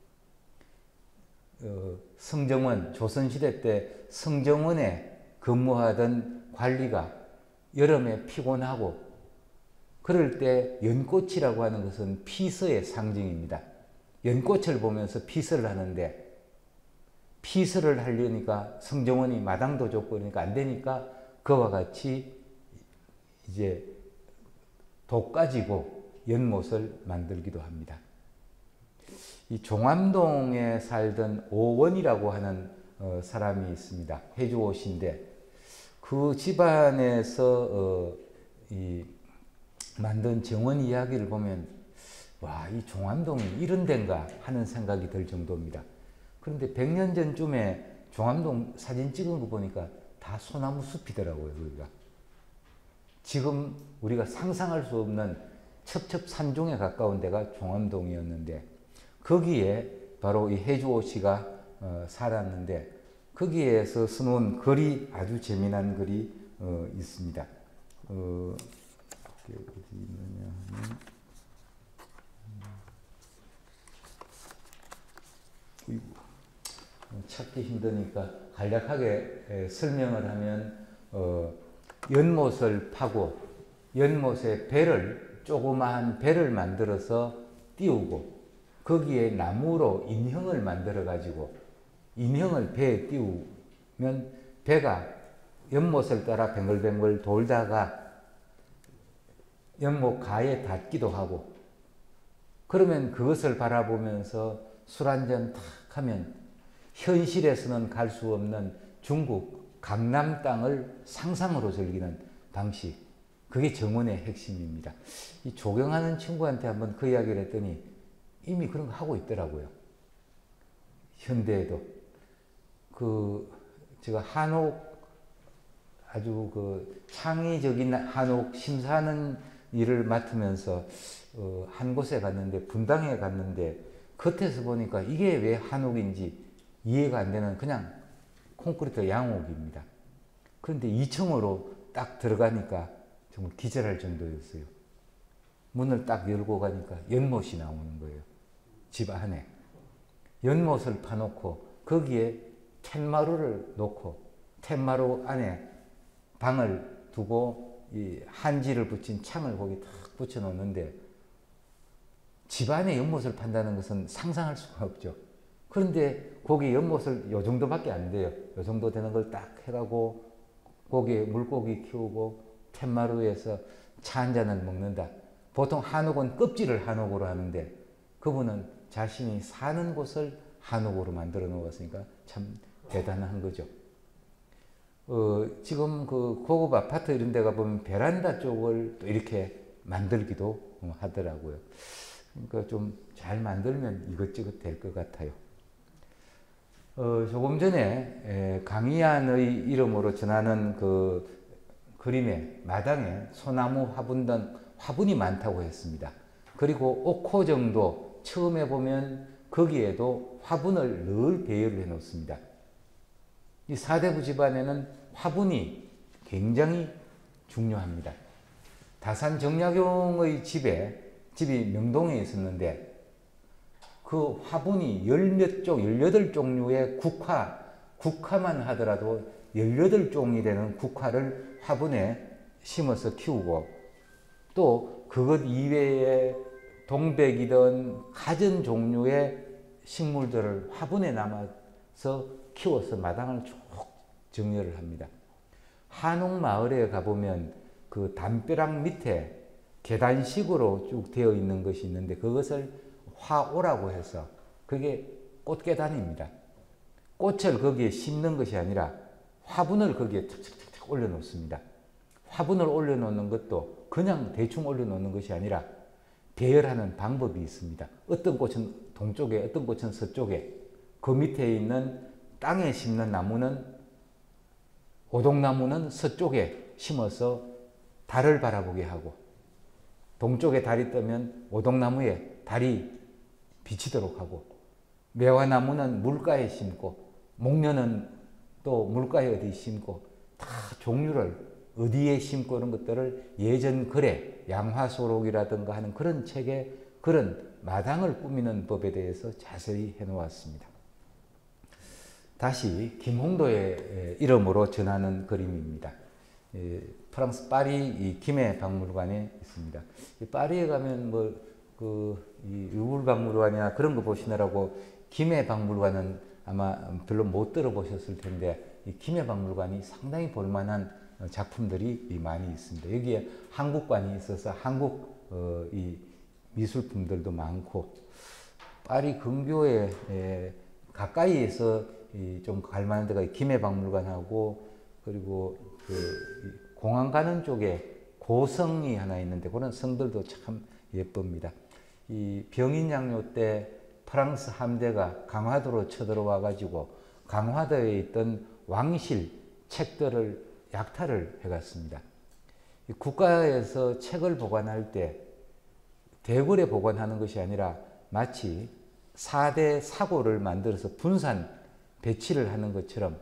어, 성정원, 조선시대 때 성정원에 근무하던 관리가 여름에 피곤하고 그럴 때 연꽃이라고 하는 것은 피서의 상징입니다. 연꽃을 보면서 피서를 하는데 피서를 하려니까 성정원이 마당도 좁으니까 안 되니까 그와 같이 이제 독 가지고 연못을 만들기도 합니다. 이 종암동에 살던 오원이라고 하는 어, 사람이 있습니다. 해주옷인데 그 집안에서 어, 이 만든 정원 이야기를 보면 와, 이 종암동이 이런 데인가 하는 생각이 들 정도입니다. 그런데 백 년 전쯤에 종암동 사진 찍은 거 보니까 다 소나무 숲이더라고요. 여기가. 지금 우리가 상상할 수 없는 첩첩산중에 가까운 데가 종암동이었는데 거기에 바로 이 해주오 씨가 어, 살았는데 거기에서 써놓은 글이 아주 재미난 글이 어, 있습니다. 어, 어디 있느냐 하면 음, 찾기 힘드니까 간략하게 에, 설명을 하면 어, 연못을 파고 연못에 배를 조그마한 배를 만들어서 띄우고 거기에 나무로 인형을 만들어 가지고 인형을 배에 띄우면 배가 연못을 따라 뱅글뱅글 돌다가 연못 가에 닿기도 하고 그러면 그것을 바라보면서 술 한잔 탁 하면 현실에서는 갈 수 없는 중국 강남 땅을 상상으로 즐기는 방식, 그게 정원의 핵심입니다. 이 조경하는 친구한테 한번 그 이야기를 했더니 이미 그런 거 하고 있더라고요. 현대에도. 그 제가 한옥 아주 그 창의적인 한옥 심사하는 일을 맡으면서 어, 한 곳에 갔는데 분당에 갔는데 겉에서 보니까 이게 왜 한옥인지 이해가 안 되는 그냥 콘크리트 양옥입니다. 그런데 이 층으로 딱 들어가니까 정말 기절할 정도였어요. 문을 딱 열고 가니까 연못이 나오는 거예요. 집 안에. 연못을 파놓고 거기에 텐마루를 놓고 텐마루 안에 방을 두고 이 한지를 붙인 창을 거기 탁 붙여 놓는데 집 안에 연못을 판다는 것은 상상할 수가 없죠. 그런데 거기 연못을 요 정도밖에 안 돼요. 요 정도 되는 걸 딱 해가고 거기에 물고기 키우고 텐마루에서 차 한 잔을 먹는다. 보통 한옥은 껍질을 한옥으로 하는데 그분은 자신이 사는 곳을 한옥으로 만들어 놓았으니까 참 대단한 거죠. 어, 지금 그 고급 아파트 이런 데 가보면 베란다 쪽을 또 이렇게 만들기도 하더라고요. 그러니까 좀 잘 만들면 이것저것 될 것 같아요. 어, 조금 전에 에, 강희안의 이름으로 전하는 그 그림에 마당에 소나무 화분 등 화분이 많다고 했습니다. 그리고 옥호정도 처음에 보면 거기에도 화분을 늘 배열을 해 놓습니다. 이 사대부 집안에는 화분이 굉장히 중요합니다. 다산 정약용의 집에, 집이 명동에 있었는데 그 화분이 열몇 종, 열여덟 종류의 국화, 국화만 하더라도 열여덟 종이 되는 국화를 화분에 심어서 키우고 또 그것 이외에 동백이든 가전 종류의 식물들을 화분에 남아서 키워서 마당을 쭉 정렬을 합니다. 한옥마을에 가보면 그 담벼락 밑에 계단식으로 쭉 되어 있는 것이 있는데 그것을 화오라고 해서 그게 꽃계단입니다. 꽃을 거기에 심는 것이 아니라 화분을 거기에 탁탁탁 올려놓습니다. 화분을 올려놓는 것도 그냥 대충 올려놓는 것이 아니라 배열하는 방법이 있습니다. 어떤 꽃은 동쪽에, 어떤 꽃은 서쪽에, 그 밑에 있는 땅에 심는 나무는, 오동나무는 서쪽에 심어서 달을 바라보게 하고, 동쪽에 달이 뜨면 오동나무에 달이 비치도록 하고, 매화나무는 물가에 심고, 목련은 또 물가에 어디 심고, 다 종류를 어디에 심고 이런 것들을 예전 글에 양화소록이라든가 하는 그런 책에 그런 마당을 꾸미는 법에 대해서 자세히 해놓았습니다. 다시 김홍도의 이름으로 전하는 그림입니다. 프랑스 파리 김해 박물관에 있습니다. 파리에 가면 뭐 그 루브르 박물관이나 그런 거 보시느라고 김해 박물관은 아마 별로 못 들어보셨을 텐데 이 김해 박물관이 상당히 볼만한 작품들이 많이 있습니다. 여기에 한국관이 있어서 한국 어, 이 미술품들도 많고 파리 근교에 에, 가까이에서 좀 갈만한 데가 김해 박물관하고 그리고 그 공항 가는 쪽에 고성이 하나 있는데 그런 성들도 참 예쁩니다. 이 병인양요 때 프랑스 함대가 강화도로 쳐들어와 가지고 강화도에 있던 왕실 책들을 약탈을 해갔습니다. 국가에서 책을 보관할 때 대궐에 보관하는 것이 아니라 마치 사 대 사고를 만들어서 분산 배치를 하는 것처럼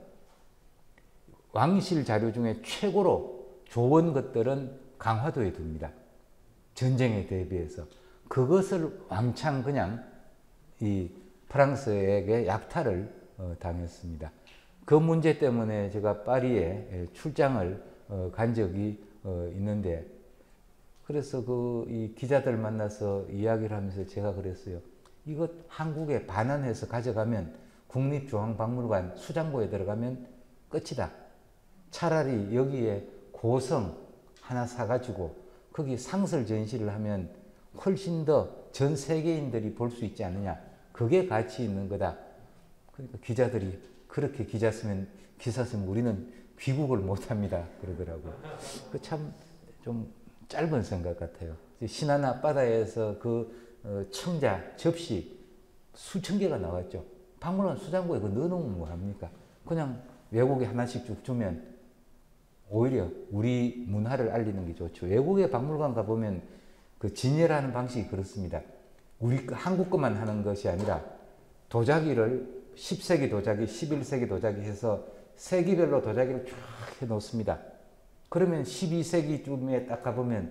왕실 자료 중에 최고로 좋은 것들은 강화도에 둡니다. 전쟁에 대비해서. 그것을 왕창 그냥 이 프랑스에게 약탈을 어, 당했습니다. 그 문제 때문에 제가 파리에 출장을 어, 간 적이 어, 있는데 그래서 그 이 기자들 만나서 이야기를 하면서 제가 그랬어요. 이것 한국에 반환해서 가져가면 국립중앙박물관 수장고에 들어가면 끝이다. 차라리 여기에 고성 하나 사가지고 거기 상설 전시를 하면 훨씬 더 전 세계인들이 볼 수 있지 않느냐. 그게 가치 있는 거다. 그러니까 기자들이 그렇게 기자 쓰면 기사 쓰면 우리는 귀국을 못합니다. 그러더라고요. 그 참 좀 짧은 생각 같아요. 신안 앞바다에서 그 청자, 접시 수천 개가 나왔죠. 박물관 수장고에 그 넣어놓으면 뭐합니까? 그냥 외국에 하나씩 쭉 주면 오히려 우리 문화를 알리는 게 좋죠. 외국의 박물관 가보면 그 진열하는 방식이 그렇습니다. 우리 한국 것만 하는 것이 아니라 도자기를 십 세기 도자기, 십일 세기 도자기 해서 세기별로 도자기를 쫙 해놓습니다. 그러면 십이 세기쯤에 딱 가보면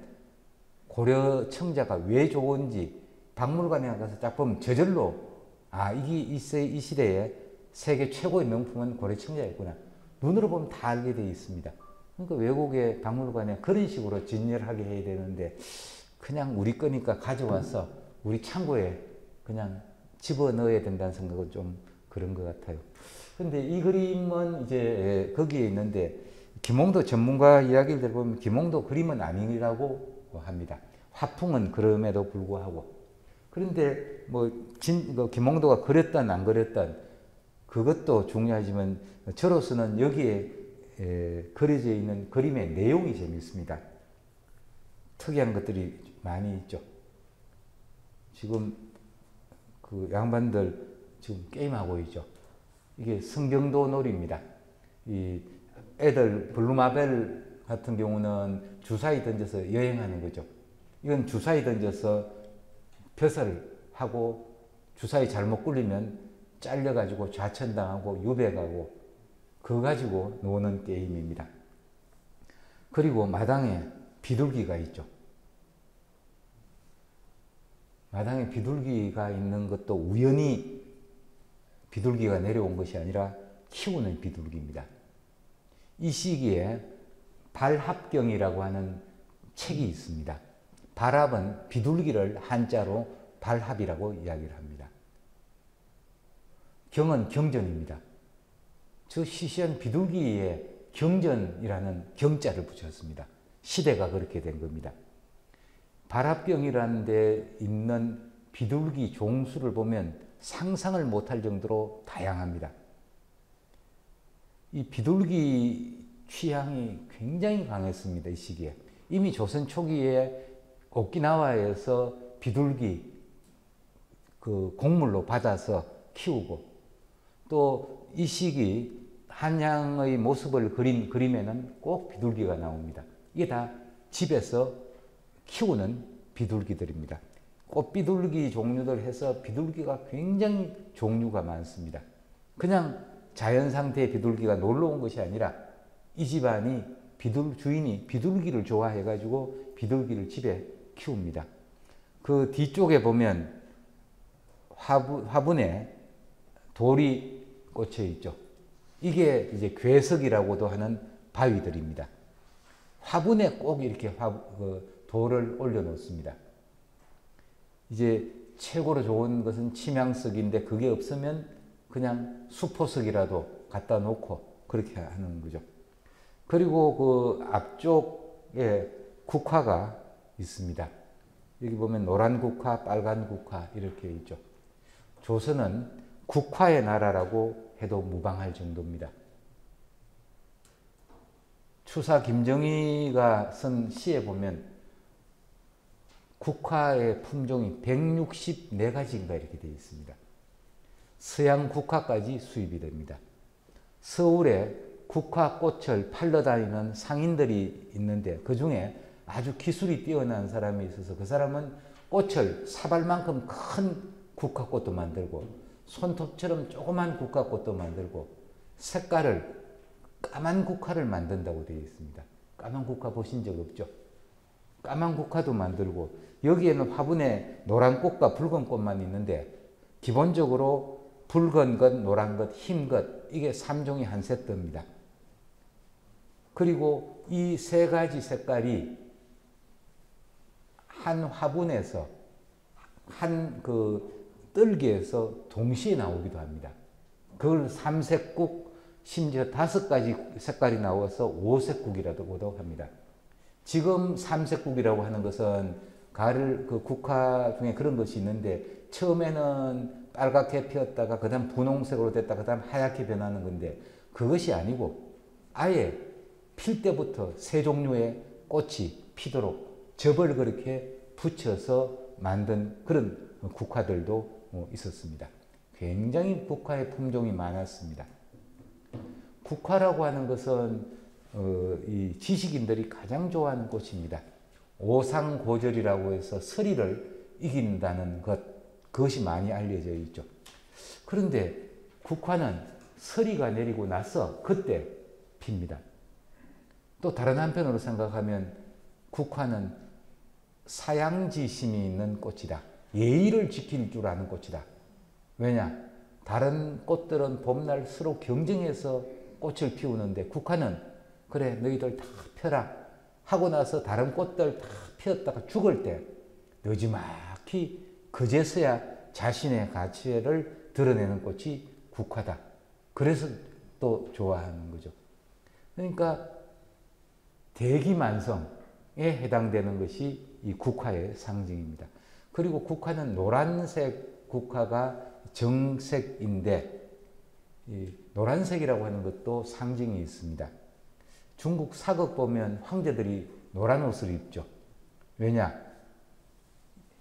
고려 청자가 왜 좋은지 박물관에 가서 딱 보면 저절로 아 이게 이, 세, 이 시대에 세계 최고의 명품은 고려 청자였구나. 눈으로 보면 다 알게 되어 있습니다. 그러니까 외국의 박물관에 그런 식으로 진열하게 해야 되는데 그냥 우리 거니까 가져와서 우리 창고에 그냥 집어넣어야 된다는 생각은 좀 그런 것 같아요. 근데 이 그림은 이제 거기에 있는데 김홍도 전문가 이야기를 들어보면 김홍도 그림은 아니라고 합니다. 화풍은 그럼에도 불구하고. 그런데 뭐 진, 김홍도가 그렸든 안 그렸든 그것도 중요하지만 저로서는 여기에 에, 그려져 있는 그림의 내용이 재밌습니다. 특이한 것들이 많이 있죠. 지금 그 양반들 지금 게임하고 있죠. 이게 성경도 놀이입니다. 이 애들 블루마벨 같은 경우는 주사위 던져서 여행하는 거죠. 이건 주사위 던져서 벼슬 하고 주사위 잘못 굴리면 잘려가지고 좌천당하고 유배가고 그거 가지고 노는 게임입니다. 그리고 마당에 비둘기가 있죠. 마당에 비둘기가 있는 것도 우연히 비둘기가 내려온 것이 아니라 키우는 비둘기입니다. 이 시기에 발합경이라고 하는 책이 있습니다. 발합은 비둘기를 한자로 발합이라고 이야기를 합니다. 경은 경전입니다. 저 시시한 비둘기에 경전이라는 경자를 붙였습니다. 시대가 그렇게 된 겁니다. 발합경이라는 데 있는 비둘기 종수를 보면 상상을 못할 정도로 다양합니다. 이 비둘기 취향이 굉장히 강했습니다. 이 시기에. 이미 조선 초기에 오키나와에서 비둘기 그 곡물로 받아서 키우고 또 이 시기 한양의 모습을 그린 그림에는 꼭 비둘기가 나옵니다. 이게 다 집에서 키우는 비둘기들입니다. 꽃비둘기 종류들 해서 비둘기가 굉장히 종류가 많습니다. 그냥 자연 상태의 비둘기가 놀러 온 것이 아니라 이 집안이 비둘 주인이 비둘기를 좋아해 가지고 비둘기를 집에 키웁니다. 그 뒤쪽에 보면 화분, 화분에 돌이 꽂혀 있죠. 이게 이제 괴석이라고도 하는 바위들입니다. 화분에 꼭 이렇게 화, 그 돌을 올려놓습니다. 이제 최고로 좋은 것은 침향석인데 그게 없으면 그냥 수포석이라도 갖다 놓고 그렇게 하는 거죠. 그리고 그 앞쪽에 국화가 있습니다. 여기 보면 노란 국화, 빨간 국화 이렇게 있죠. 조선은 국화의 나라라고 해도 무방할 정도입니다. 추사 김정희가 쓴 시에 보면 국화의 품종이 백육십사 가지인가 이렇게 되어 있습니다. 서양 국화까지 수입이 됩니다. 서울에 국화꽃을 팔러 다니는 상인들이 있는데 그 중에 아주 기술이 뛰어난 사람이 있어서 그 사람은 꽃을 사발만큼 큰 국화꽃도 만들고 손톱처럼 조그만 국화꽃도 만들고 색깔을 까만 국화를 만든다고 되어 있습니다. 까만 국화 보신 적 없죠? 까만 국화도 만들고 여기에는 화분에 노란 꽃과 붉은 꽃만 있는데 기본적으로 붉은 것, 노란 것, 흰 것 이게 삼 종이 한 세트입니다. 그리고 이 세 가지 색깔이 한 화분에서 한 그 뜰개에서 동시에 나오기도 합니다. 그걸 삼색국 심지어 다섯 가지 색깔이 나와서 오색국이라고도 합니다. 지금 삼색국이라고 하는 것은 가을 그 국화 중에 그런 것이 있는데 처음에는 빨갛게 피었다가 그 다음 분홍색으로 됐다가 그 다음 하얗게 변하는 건데 그것이 아니고 아예 필 때부터 세 종류의 꽃이 피도록 접을 그렇게 붙여서 만든 그런 국화들도 있었습니다. 굉장히 국화의 품종이 많았습니다. 국화라고 하는 것은 어, 이 지식인들이 가장 좋아하는 꽃입니다. 오상고절이라고 해서 서리를 이긴다는 것, 그것이 많이 알려져 있죠. 그런데 국화는 서리가 내리고 나서 그때 핍니다. 또 다른 한편으로 생각하면 국화는 사양지심이 있는 꽃이다. 예의를 지킬 줄 아는 꽃이다. 왜냐? 다른 꽃들은 봄날 서로 경쟁해서 꽃을 피우는데 국화는 그래 너희들 다 펴라 하고 나서 다른 꽃들 다 피었다가 죽을 때 너지막히 그제서야 자신의 가치를 드러내는 꽃이 국화다. 그래서 또 좋아하는 거죠. 그러니까 대기만성에 해당되는 것이 이 국화의 상징입니다. 그리고 국화는 노란색 국화가 정색인데 이 노란색이라고 하는 것도 상징이 있습니다. 중국 사극 보면 황제들이 노란 옷을 입죠. 왜냐?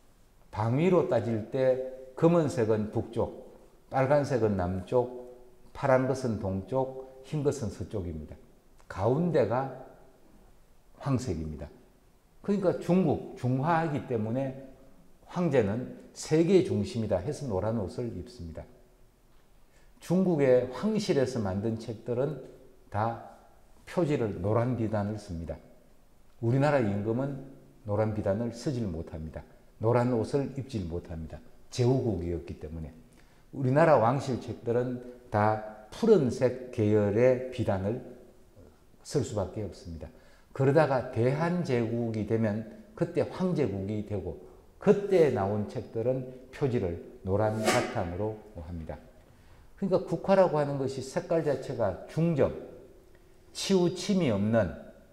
방위로 따질 때 검은색은 북쪽, 빨간색은 남쪽, 파란 것은 동쪽, 흰 것은 서쪽입니다. 가운데가 황색입니다. 그러니까 중국, 중화이기 때문에 황제는 세계의 중심이다 해서 노란 옷을 입습니다. 중국의 황실에서 만든 책들은 다 표지를 노란 비단을 씁니다. 우리나라 임금은 노란 비단을 쓰질 못합니다. 노란 옷을 입질 못합니다. 제후국이었기 때문에. 우리나라 왕실 책들은 다 푸른색 계열의 비단을 쓸 수밖에 없습니다. 그러다가 대한제국이 되면 그때 황제국이 되고 그때 나온 책들은 표지를 노란 바탕으로 합니다. 그러니까 국화라고 하는 것이 색깔 자체가 중정, 치우침이 없는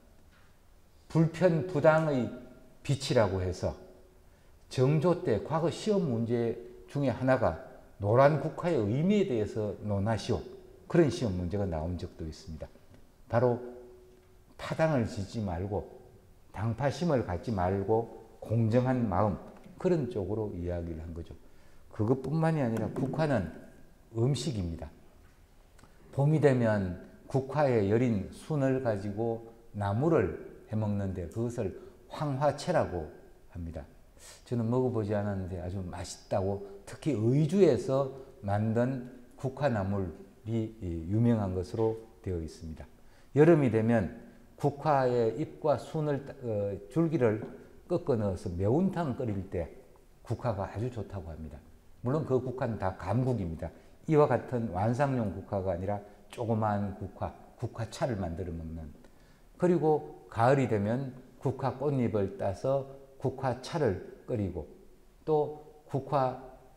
불편부당의 빛이라고 해서 정조 때 과거 시험 문제 중에 하나가 노란 국화의 의미에 대해서 논하시오. 그런 시험 문제가 나온 적도 있습니다. 바로 파당을 짓지 말고 당파심을 갖지 말고 공정한 마음, 그런 쪽으로 이야기를 한 거죠. 그것뿐만이 아니라 국화는 음식입니다. 봄이 되면 국화에 여린 순을 가지고 나물을 해먹는데 그것을 황화채라고 합니다. 저는 먹어보지 않았는데 아주 맛있다고, 특히 의주에서 만든 국화나물이 유명한 것으로 되어 있습니다. 여름이 되면 국화의 잎과 순을 어, 줄기를 꺾어 넣어서 매운탕 끓일 때 국화가 아주 좋다고 합니다. 물론 그 국화는 다 감국입니다. 이와 같은 완상용 국화가 아니라 조그마한 국화, 국화차를 만들어 먹는. 그리고 가을이 되면 국화 꽃잎을 따서 국화차를 끓이고 또 국화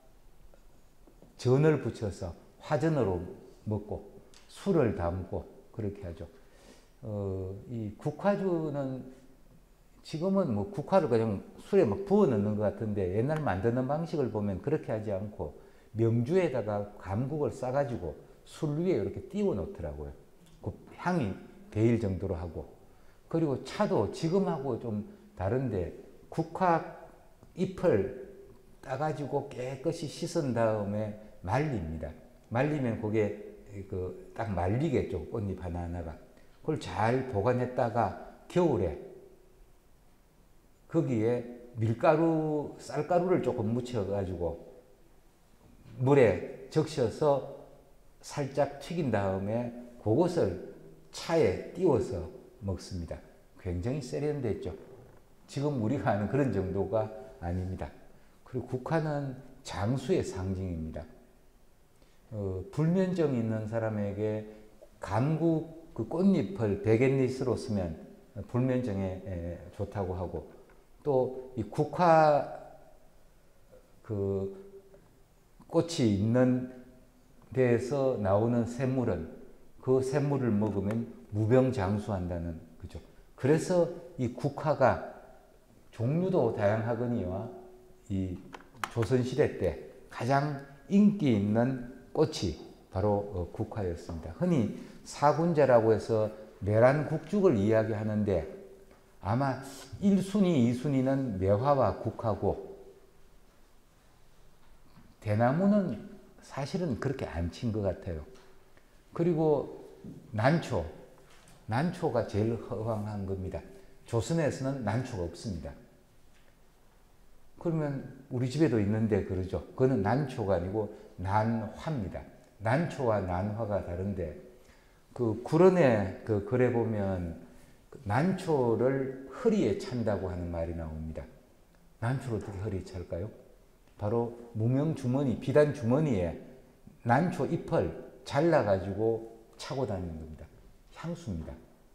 전을 붙여서 화전으로 먹고 술을 담고 그렇게 하죠. 어, 이 국화주는 지금은 뭐 국화를 그냥 술에 막 부어 넣는 것 같은데 옛날 만드는 방식을 보면 그렇게 하지 않고 명주에다가 감국을 싸가지고 술 위에 이렇게 띄워 놓더라고요. 그 향이 배일 정도로 하고. 그리고 차도 지금하고 좀 다른데 국화 잎을 따가지고 깨끗이 씻은 다음에 말립니다. 말리면 그게 그 딱 말리겠죠. 꽃잎 하나하나가. 그걸 잘 보관했다가 겨울에 거기에 밀가루, 쌀가루를 조금 묻혀가지고 물에 적셔서 살짝 튀긴 다음에 그것을 차에 띄워서 먹습니다. 굉장히 세련됐죠. 지금 우리가 아는 그런 정도가 아닙니다. 그리고 국화는 장수의 상징입니다. 어, 불면증 있는 사람에게 감국 그 꽃잎을 베갯잎으로 쓰면 불면증에 에, 좋다고 하고, 또 이 국화 그 꽃이 있는 데에서 나오는 샘물은 그 샘물을 먹으면 무병장수한다는 거죠. 그래서 이 국화가 종류도 다양하거니와 이 조선시대 때 가장 인기 있는 꽃이 바로 국화였습니다. 흔히 사군제라고 해서 내란국죽을 이야기하는데 아마 일 순위, 이 순위는 매화와 국화고 대나무는 사실은 그렇게 안 친 것 같아요. 그리고 난초, 난초가 제일 허황한 겁니다. 조선에서는 난초가 없습니다. 그러면 우리 집에도 있는데 그러죠. 그거는 난초가 아니고 난화입니다. 난초와 난화가 다른데 그 구런에 그 글에 보면 난초를 허리에 찬다고 하는 말이 나옵니다. 난초를 어떻게 허리에 찰까요? 바로 무명주머니, 비단주머니에 난초 잎을 잘라가지고 차고 다니는 겁니다. 향수입니다.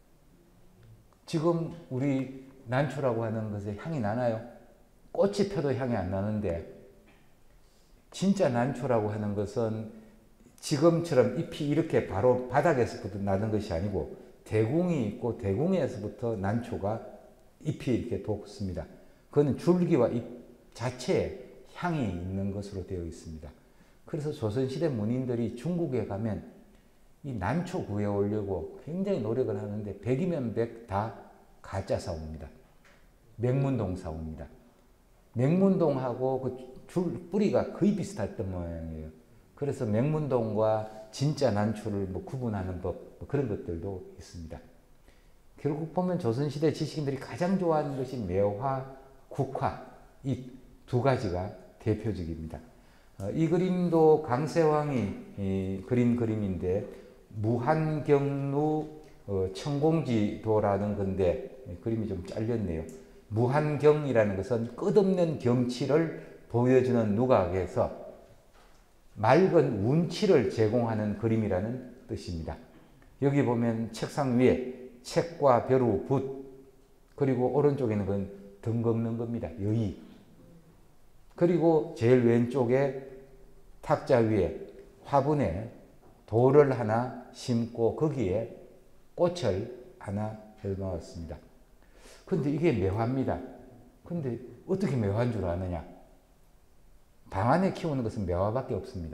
지금 우리 난초라고 하는 것에 향이 나나요? 꽃이 펴도 향이 안 나는데 진짜 난초라고 하는 것은 지금처럼 잎이 이렇게 바로 바닥에서부터 나는 것이 아니고 대궁이 있고 대궁에서부터 난초가 잎이 이렇게 돋습니다. 그거는 줄기와 잎 자체에 향이 있는 것으로 되어 있습니다. 그래서 조선시대 문인들이 중국에 가면 이 난초 구해오려고 굉장히 노력을 하는데 백이면 백 다 가짜 사옵니다. 맹문동 사옵니다. 맹문동하고 그 줄 뿌리가 거의 비슷했던 모양이에요. 그래서 맹문동과 진짜 난초를 뭐 구분하는 법, 뭐 그런 것들도 있습니다. 결국 보면 조선시대 지식인들이 가장 좋아하는 것이 매화, 국화 이 두 가지가 대표적입니다. 어, 이 그림도 강세왕이 이, 그린 그림인데 무한경루 어, 천공지도라는 건데 그림이 좀 잘렸네요. 무한경이라는 것은 끝없는 경치를 보여주는 누각에서 맑은 운치를 제공하는 그림이라는 뜻입니다. 여기 보면 책상 위에 책과 벼루, 붓, 그리고 오른쪽에는 그건 등 걷는 겁니다. 여의. 그리고 제일 왼쪽에 탁자 위에 화분에 돌을 하나 심고 거기에 꽃을 하나 펼놓았습니다. 근데 이게 매화입니다. 근데 어떻게 매화인 줄 아느냐? 방 안에 키우는 것은 매화밖에 없습니다.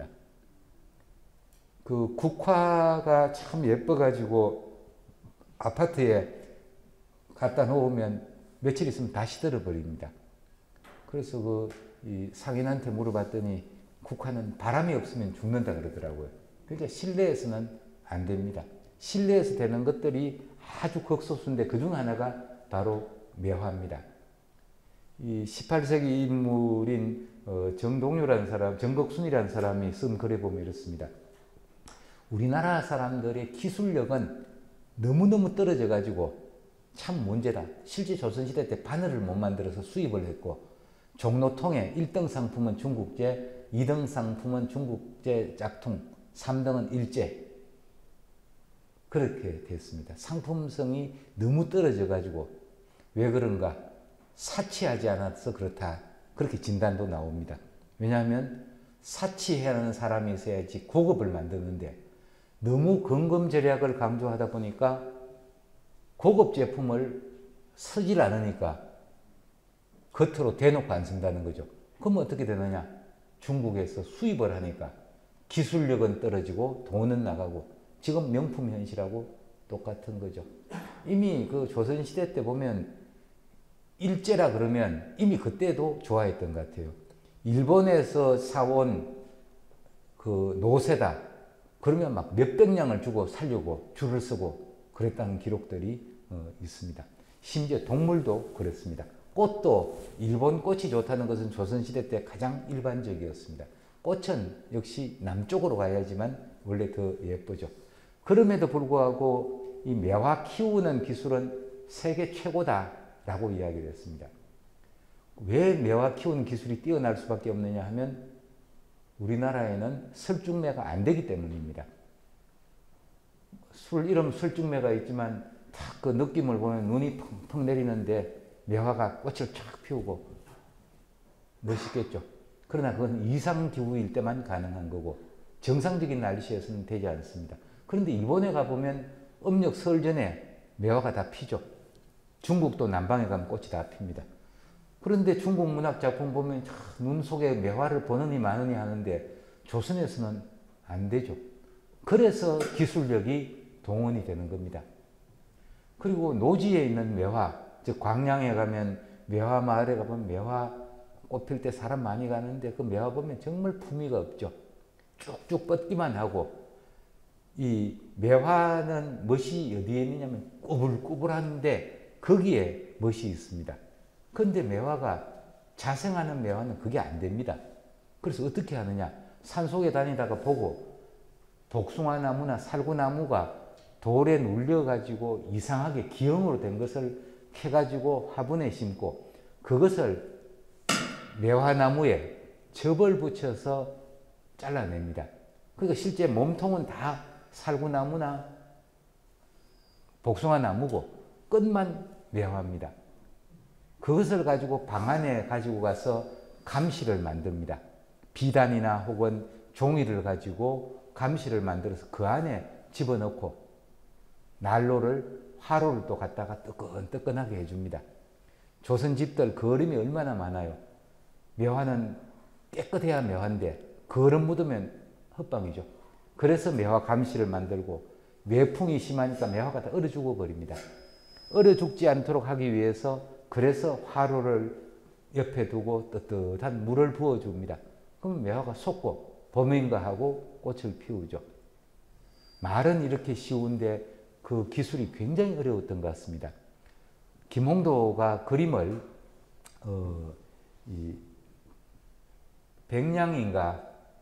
그 국화가 참 예뻐가지고 아파트에 갖다 놓으면 며칠 있으면 다 시들어버립니다. 그래서 그 이 상인한테 물어봤더니 국화는 바람이 없으면 죽는다 그러더라고요. 그러니까 실내에서는 안 됩니다. 실내에서 되는 것들이 아주 극소수인데 그중 하나가 바로 매화입니다. 이 십팔 세기 인물인 어, 정동유라는 사람, 정덕순이라는 사람이 쓴 글에 보면 이렇습니다. 우리나라 사람들의 기술력은 너무너무 떨어져 가지고 참 문제다. 실제 조선시대 때 바늘을 못 만들어서 수입을 했고 종로통에 일 등 상품은 중국제, 이 등 상품은 중국제 짝퉁, 삼 등은 일제. 그렇게 됐습니다. 상품성이 너무 떨어져 가지고 왜 그런가? 사치하지 않아서 그렇다. 그렇게 진단도 나옵니다. 왜냐하면 사치해야 하는 사람이 있어야지 고급을 만드는데 너무 근검절약을 강조하다 보니까 고급 제품을 쓰질 않으니까 겉으로 대놓고 안 쓴다는 거죠. 그럼 어떻게 되느냐? 중국에서 수입을 하니까 기술력은 떨어지고 돈은 나가고 지금 명품 현실하고 똑같은 거죠. 이미 그 조선시대 때 보면 일제라 그러면 이미 그때도 좋아했던 것 같아요. 일본에서 사온 그 노새다. 그러면 막 몇백 냥을 주고 살려고 줄을 서고 그랬다는 기록들이 어, 있습니다. 심지어 동물도 그랬습니다. 꽃도 일본 꽃이 좋다는 것은 조선시대 때 가장 일반적이었습니다. 꽃은 역시 남쪽으로 가야지만 원래 더 예쁘죠. 그럼에도 불구하고 이 매화 키우는 기술은 세계 최고다라고 이야기를 했습니다. 왜 매화 키우는 기술이 뛰어날 수밖에 없느냐 하면 우리나라에는 설중매가 안 되기 때문입니다. 술 이름 설중매가 있지만 딱 그 느낌을 보면 눈이 펑펑 내리는데 매화가 꽃을 쫙 피우고 멋있겠죠. 그러나 그건 이상기후일 때만 가능한 거고 정상적인 날씨에서는 되지 않습니다. 그런데 일본에 가보면 음력 설 전에 매화가 다 피죠. 중국도 남방에 가면 꽃이 다 핍니다. 그런데 중국 문학 작품 보면 눈 속에 매화를 보느니 마느니 하는데 조선에서는 안 되죠. 그래서 기술력이 동원이 되는 겁니다. 그리고 노지에 있는 매화, 즉 광양에 가면 매화 마을에 가보면 매화 꽃 필 때 사람 많이 가는데 그 매화 보면 정말 품위가 없죠. 쭉쭉 뻗기만 하고 이 매화는 멋이 어디에 있느냐면 꾸불꾸불한데 거기에 멋이 있습니다. 그런데 매화가 자생하는 매화는 그게 안 됩니다. 그래서 어떻게 하느냐? 산속에 다니다가 보고 복숭아나무나 살구나무가 돌에 눌려가지고 이상하게 기형으로 된 것을 캐가지고 화분에 심고 그것을 매화나무에 접을 붙여서 잘라냅니다. 그러니까 실제 몸통은 다 살구나무나 복숭아나무고 끝만 매화입니다. 그것을 가지고 방 안에 가지고 가서 감시를 만듭니다. 비단이나 혹은 종이를 가지고 감시를 만들어서 그 안에 집어넣고 난로를 화로를 또 갖다가 뜨끈뜨끈하게 해줍니다. 조선 집들 거름이 얼마나 많아요. 매화는 깨끗해야 매화인데 거름 묻으면 헛방이죠. 그래서 매화 감시를 만들고 외풍이 심하니까 매화가 다 얼어 죽어버립니다. 얼어 죽지 않도록 하기 위해서 그래서 화로를 옆에 두고 뜨뜻한 물을 부어줍니다. 그럼 매화가 속고 봄인가하고 꽃을 피우죠. 말은 이렇게 쉬운데 그 기술이 굉장히 어려웠던 것 같습니다. 김홍도가 그림을 어, 이 백냥인가의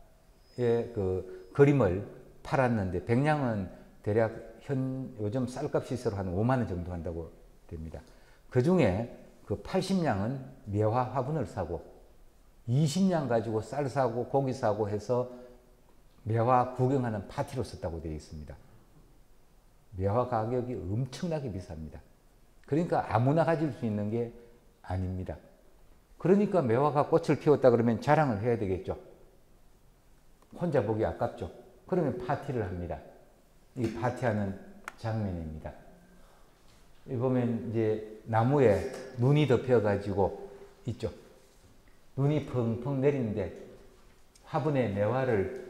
그 그림을 팔았는데, 백냥은 대략 현 요즘 쌀값이 서로 한 오만 원 정도 한다고 됩니다. 그 중에 그 팔십 냥은 매화 화분을 사고 이십 냥 가지고 쌀 사고 고기 사고 해서 매화 구경하는 파티로 썼다고 되어 있습니다. 매화 가격이 엄청나게 비쌉니다. 그러니까 아무나 가질 수 있는 게 아닙니다. 그러니까 매화가 꽃을 피웠다 그러면 자랑을 해야 되겠죠. 혼자 보기 아깝죠. 그러면 파티를 합니다. 이 파티하는 장면입니다. 여기 보면 이제 나무에 눈이 덮여 가지고 있죠. 눈이 펑펑 내리는데 화분에 매화를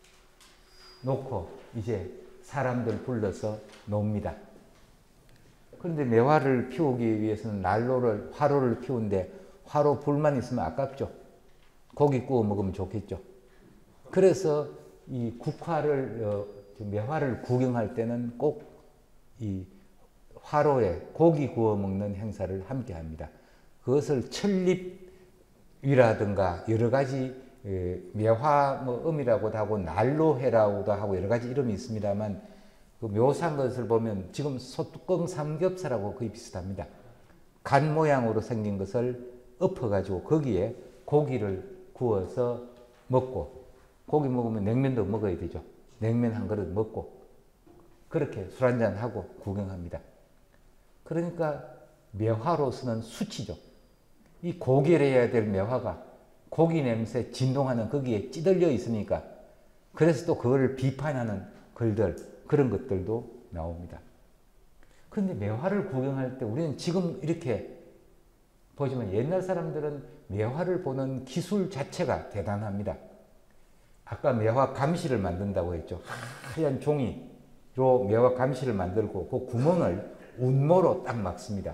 놓고 이제 사람들 불러서 놉니다. 그런데 매화를 피우기 위해서는 난로를, 화로를 피우는데 화로 불만 있으면 아깝죠. 고기 구워 먹으면 좋겠죠. 그래서 이 국화를, 어, 매화를 구경할 때는 꼭 이 화로에 고기 구워 먹는 행사를 함께 합니다. 그것을 천립위라든가 여러 가지 매화 뭐 음이라고도 하고 난로회라고도 하고 여러 가지 이름이 있습니다만, 그 묘사한 것을 보면 지금 소뚜껑 삼겹살하고 거의 비슷합니다. 간 모양으로 생긴 것을 엎어가지고 거기에 고기를 구워서 먹고, 고기 먹으면 냉면도 먹어야 되죠. 냉면 한 그릇 먹고 그렇게 술 한잔 하고 구경합니다. 그러니까 매화로서는 수치죠. 이 고결해야 될 매화가 고기 냄새 진동하는 거기에 찌들려 있으니까, 그래서 또 그걸 비판하는 글들, 그런 것들도 나옵니다. 그런데 매화를 구경할 때 우리는 지금 이렇게 보지만 옛날 사람들은 매화를 보는 기술 자체가 대단합니다. 아까 매화 감시를 만든다고 했죠. 하얀 종이로 매화 감시를 만들고 그 구멍을 운모로 딱 막습니다.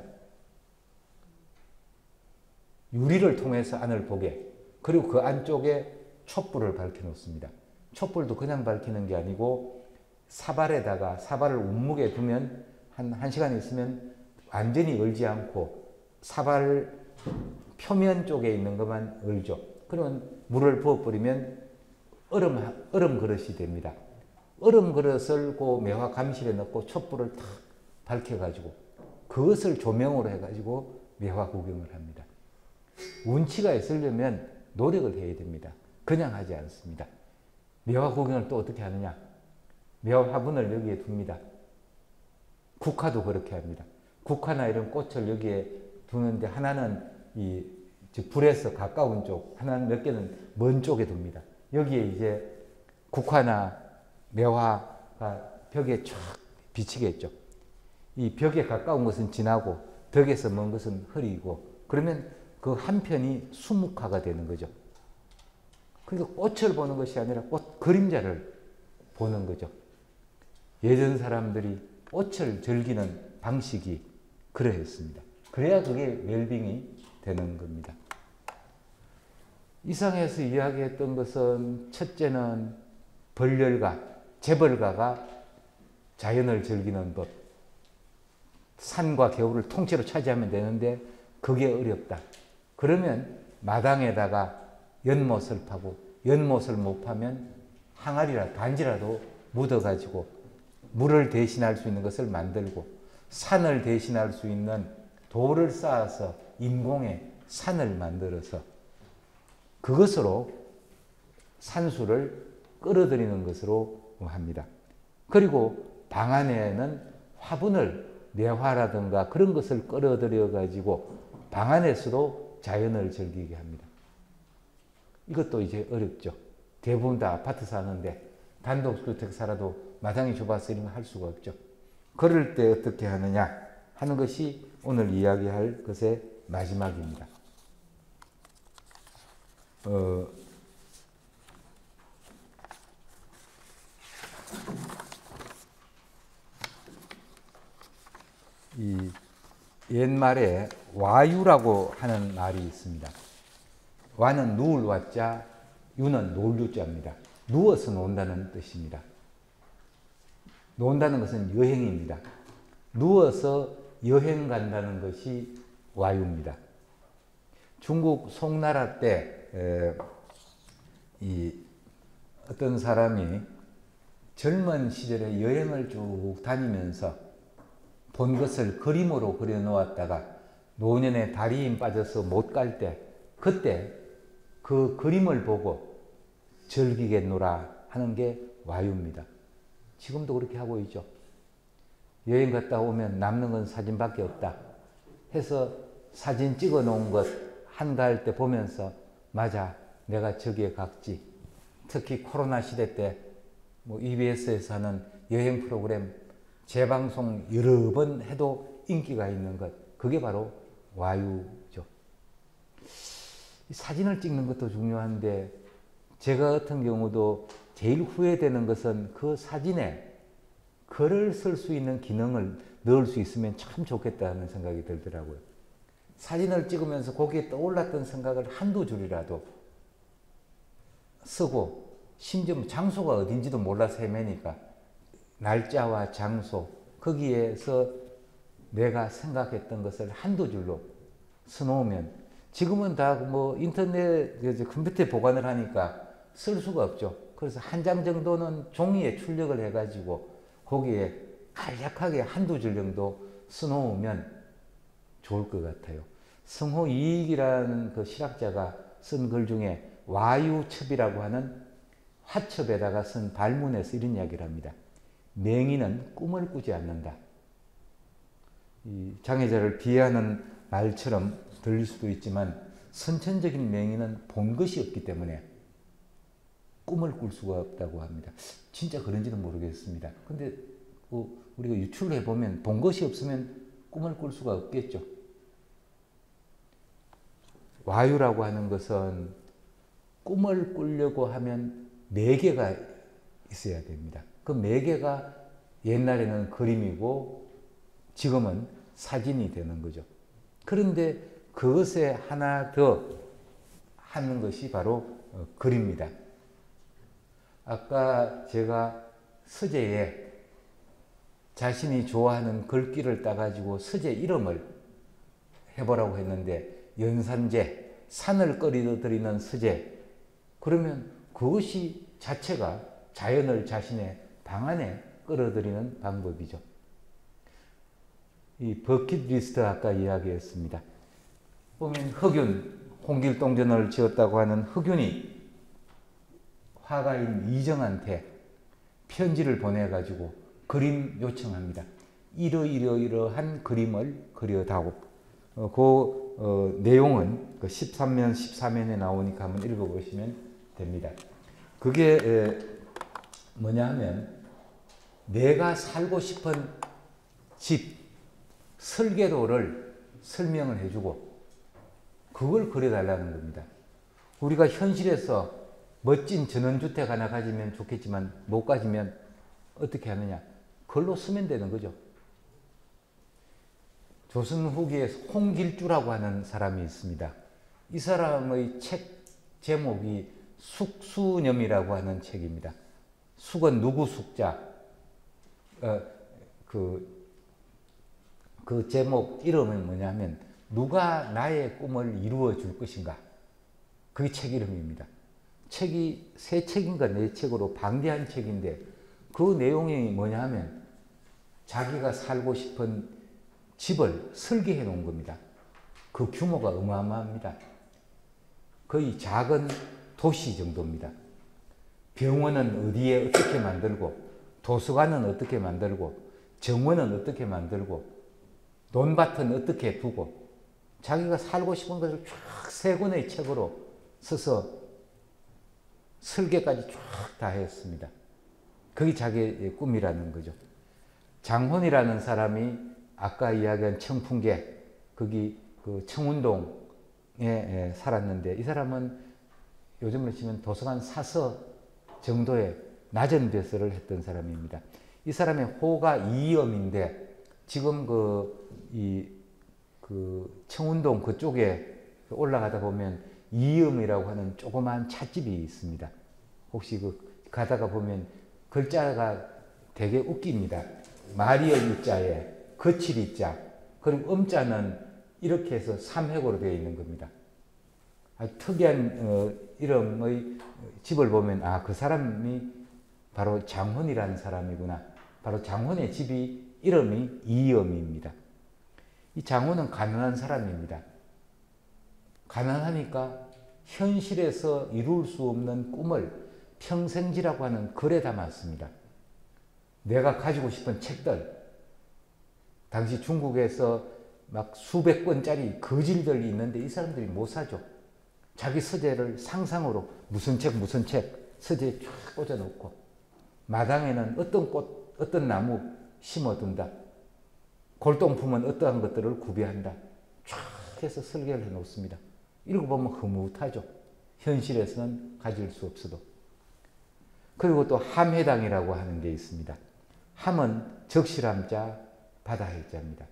유리를 통해서 안을 보게. 그리고 그 안쪽에 촛불을 밝혀 놓습니다. 촛불도 그냥 밝히는 게 아니고 사발에다가, 사발을 운목에 두면 한, 한 시간 있으면 완전히 얼지 않고 사발 표면 쪽에 있는 것만 얼죠. 그러면 물을 부어버리면 얼음, 얼음 그릇이 됩니다. 얼음 그릇을 그 매화 감실에 넣고 촛불을 탁 밝혀가지고 그것을 조명으로 해가지고 매화 구경을 합니다. 운치가 있으려면 노력을 해야 됩니다. 그냥 하지 않습니다. 매화 구경을 또 어떻게 하느냐? 매화 화분을 여기에 둡니다. 국화도 그렇게 합니다. 국화나 이런 꽃을 여기에 두는데 하나는 이 불에서 가까운 쪽, 하나는 몇 개는 먼 쪽에 둡니다. 여기에 이제 국화나 매화가 벽에 쫙 비치겠죠. 이 벽에 가까운 것은 진하고 벽에서 먼 것은 흐리고, 그러면 그 한편이 수묵화가 되는 거죠. 그러니까 꽃을 보는 것이 아니라 꽃 그림자를 보는 거죠. 예전 사람들이 꽃을 즐기는 방식이 그러했습니다. 그래야 그게 웰빙이 되는 겁니다. 이상에서 이야기했던 것은, 첫째는 벌열가, 재벌가가 자연을 즐기는 법. 산과 겨울을 통째로 차지하면 되는데 그게 어렵다. 그러면 마당에다가 연못을 파고, 연못을 못 파면 항아리라 단지라도 묻어가지고 물을 대신할 수 있는 것을 만들고, 산을 대신할 수 있는 돌을 쌓아서 인공의 산을 만들어서 그것으로 산수를 끌어들이는 것으로 합니다. 그리고 방 안에는 화분을, 매화라든가 그런 것을 끌어들여 가지고 방 안에서도 자연을 즐기게 합니다. 이것도 이제 어렵죠. 대부분 다 아파트 사는데 단독주택 살아도 마당이 좁아서 이런 거 할 수가 없죠. 그럴 때 어떻게 하느냐 하는 것이 오늘 이야기할 것의 마지막입니다. 어, 이 옛말에 와유라고 하는 말이 있습니다. 와는 누울 와자, 유는 놀 유자입니다. 누워서 논다는 뜻입니다. 논다는 것은 여행입니다. 누워서 여행 간다는 것이 와유입니다. 중국 송나라 때 에, 이 어떤 사람이 젊은 시절에 여행을 쭉 다니면서 본 것을 그림으로 그려 놓았다가 노년에 다리에 힘 빠져서 못 갈 때 그때 그 그림을 보고 즐기게 놀아 하는 게 와유입니다. 지금도 그렇게 하고 있죠. 여행 갔다 오면 남는 건 사진밖에 없다 해서 사진 찍어 놓은 것 한가할 때 보면서 맞아 내가 저기에 갔지. 특히 코로나 시대 때 뭐 이비에스에서 하는 여행 프로그램 재방송 여러 번 해도 인기가 있는 것 그게 바로 와유죠. 사진을 찍는 것도 중요한데 제가 같은 경우도 제일 후회되는 것은 그 사진에 글을 쓸 수 있는 기능을 넣을 수 있으면 참 좋겠다는 생각이 들더라고요. 사진을 찍으면서 거기에 떠올랐던 생각을 한두 줄이라도 쓰고 심지어 장소가 어딘지도 몰라서 헤매니까 날짜와 장소 거기에서 내가 생각했던 것을 한두 줄로 써놓으면 지금은 다 뭐 인터넷 컴퓨터에 보관을 하니까 쓸 수가 없죠. 그래서 한 장 정도는 종이에 출력을 해가지고 거기에 간략하게 한두 줄 정도 써놓으면 좋을 것 같아요. 성호 이익이라는 그 실학자가 쓴 글 중에 와유첩이라고 하는 화첩에다가 쓴 발문에서 이런 이야기를 합니다. 맹인은 꿈을 꾸지 않는다. 이 장애자를 비하하는 말처럼 들릴 수도 있지만 선천적인 맹인은 본 것이 없기 때문에 꿈을 꿀 수가 없다고 합니다. 진짜 그런지는 모르겠습니다. 근데 뭐 우리가 유출을 해보면 본 것이 없으면 꿈을 꿀 수가 없겠죠. 와유라고 하는 것은 꿈을 꾸려고 하면 매개가 있어야 됩니다. 그 매개가 옛날에는 그림이고 지금은 사진이 되는 거죠. 그런데 그것에 하나 더 하는 것이 바로 어, 글입니다. 아까 제가 서재에 자신이 좋아하는 글귀를 따가지고 서재 이름을 해보라고 했는데 연산제, 산을 끌어들이는 서재 그러면 그것이 자체가 자연을 자신의 방 안에 끌어들이는 방법이죠. 이 버킷리스트 아까 이야기했습니다. 보면 흑윤, 홍길동전을 지었다고 하는 흑윤이 화가인 이정한테 편지를 보내가지고 그림 요청합니다. 이러이러이러한 그림을 그려다오. 어, 그 어, 내용은 그 십삼 면, 십사 면에 나오니까 한번 읽어보시면 됩니다. 그게 에, 뭐냐 하면 내가 살고 싶은 집, 설계도를 설명을 해주고 그걸 그려달라는 겁니다. 우리가 현실에서 멋진 전원주택 하나 가지면 좋겠지만 못 가지면 어떻게 하느냐? 글로 쓰면 되는 거죠. 조선 후기에 홍길주라고 하는 사람이 있습니다. 이 사람의 책 제목이 숙수념이라고 하는 책입니다. 숙은 누구 숙자? 어, 그, 그 제목 이름은 뭐냐면 누가 나의 꿈을 이루어 줄 것인가? 그게 책 이름입니다. 책이 세 책인가 네 책으로 방대한 책인데 그 내용이 뭐냐 하면 자기가 살고 싶은 집을 설계해 놓은 겁니다. 그 규모가 어마어마합니다. 거의 작은 도시 정도입니다. 병원은 어디에 어떻게 만들고 도서관은 어떻게 만들고 정원은 어떻게 만들고 논밭은 어떻게 두고 자기가 살고 싶은 것을 쫙 세 권의 책으로 써서 설계까지 쫙 다 했습니다. 그게 자기의 꿈이라는 거죠. 장훈이라는 사람이 아까 이야기한 청풍계 거기 그 청운동에 살았는데 이 사람은 요즘으로 치면 도서관 사서 정도의 낮은 벼슬을 했던 사람입니다. 이 사람의 호가 이음인데 지금 그 이 그 청운동 그쪽에 올라가다 보면 이음이라고 하는 조그마한 찻집이 있습니다. 혹시 그 가다가 보면 글자가 되게 웃깁니다. 마리얼 이자에 거칠 이자, 그리고 음자는 이렇게 해서 삼획으로 되어 있는 겁니다. 아주 특이한 어, 이름의 집을 보면 아, 그 사람이 바로 장훈이라는 사람이구나. 바로 장훈의 집이 이름이 이엄입니다. 이 장훈은 가난한 사람입니다. 가난하니까 현실에서 이룰 수 없는 꿈을 평생지라고 하는 글에 담았습니다. 내가 가지고 싶은 책들, 당시 중국에서 막 수백 권짜리 거질들이 있는데 이 사람들이 못 사죠. 자기 서재를 상상으로 무슨 책 무슨 책 서재에 쫙 꽂아놓고 마당에는 어떤 꽃 어떤 나무 심어둔다. 골동품은 어떠한 것들을 구비한다. 쫙 해서 설계를 해놓습니다. 읽어보면 흐뭇하죠. 현실에서는 가질 수 없어도. 그리고 또 함해당이라고 하는 게 있습니다. 함은 적실함자 바다해자입니다.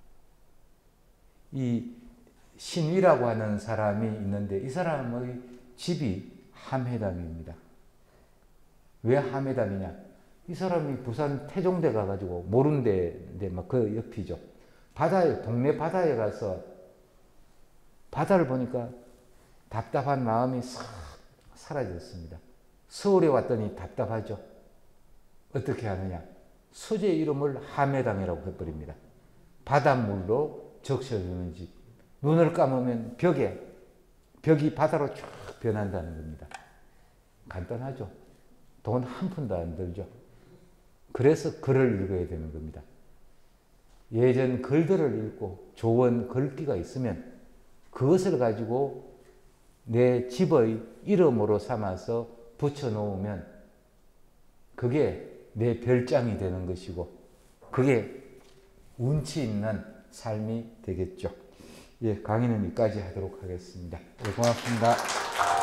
이 신위라고 하는 사람이 있는데 이 사람의 집이 함해당입니다. 왜 함해당이냐? 이 사람이 부산 태종대 가가지고 모른대인데 막 그 옆이죠. 바다에 동네 바다에 가서 바다를 보니까 답답한 마음이 싹 사라졌습니다. 서울에 왔더니 답답하죠. 어떻게 하느냐? 서재 이름을 함해당이라고 해버립니다. 바닷물로 적셔주는 집. 눈을 감으면 벽에 벽이 바다로 쫙 변한다는 겁니다. 간단하죠. 돈 한 푼도 안 들죠. 그래서 글을 읽어야 되는 겁니다. 예전 글들을 읽고 좋은 글귀가 있으면 그것을 가지고 내 집의 이름으로 삼아서 붙여놓으면 그게 내 별장이 되는 것이고 그게 운치 있는 삶이 되겠죠. 예, 강의는 여기까지 하도록 하겠습니다. 예, 고맙습니다.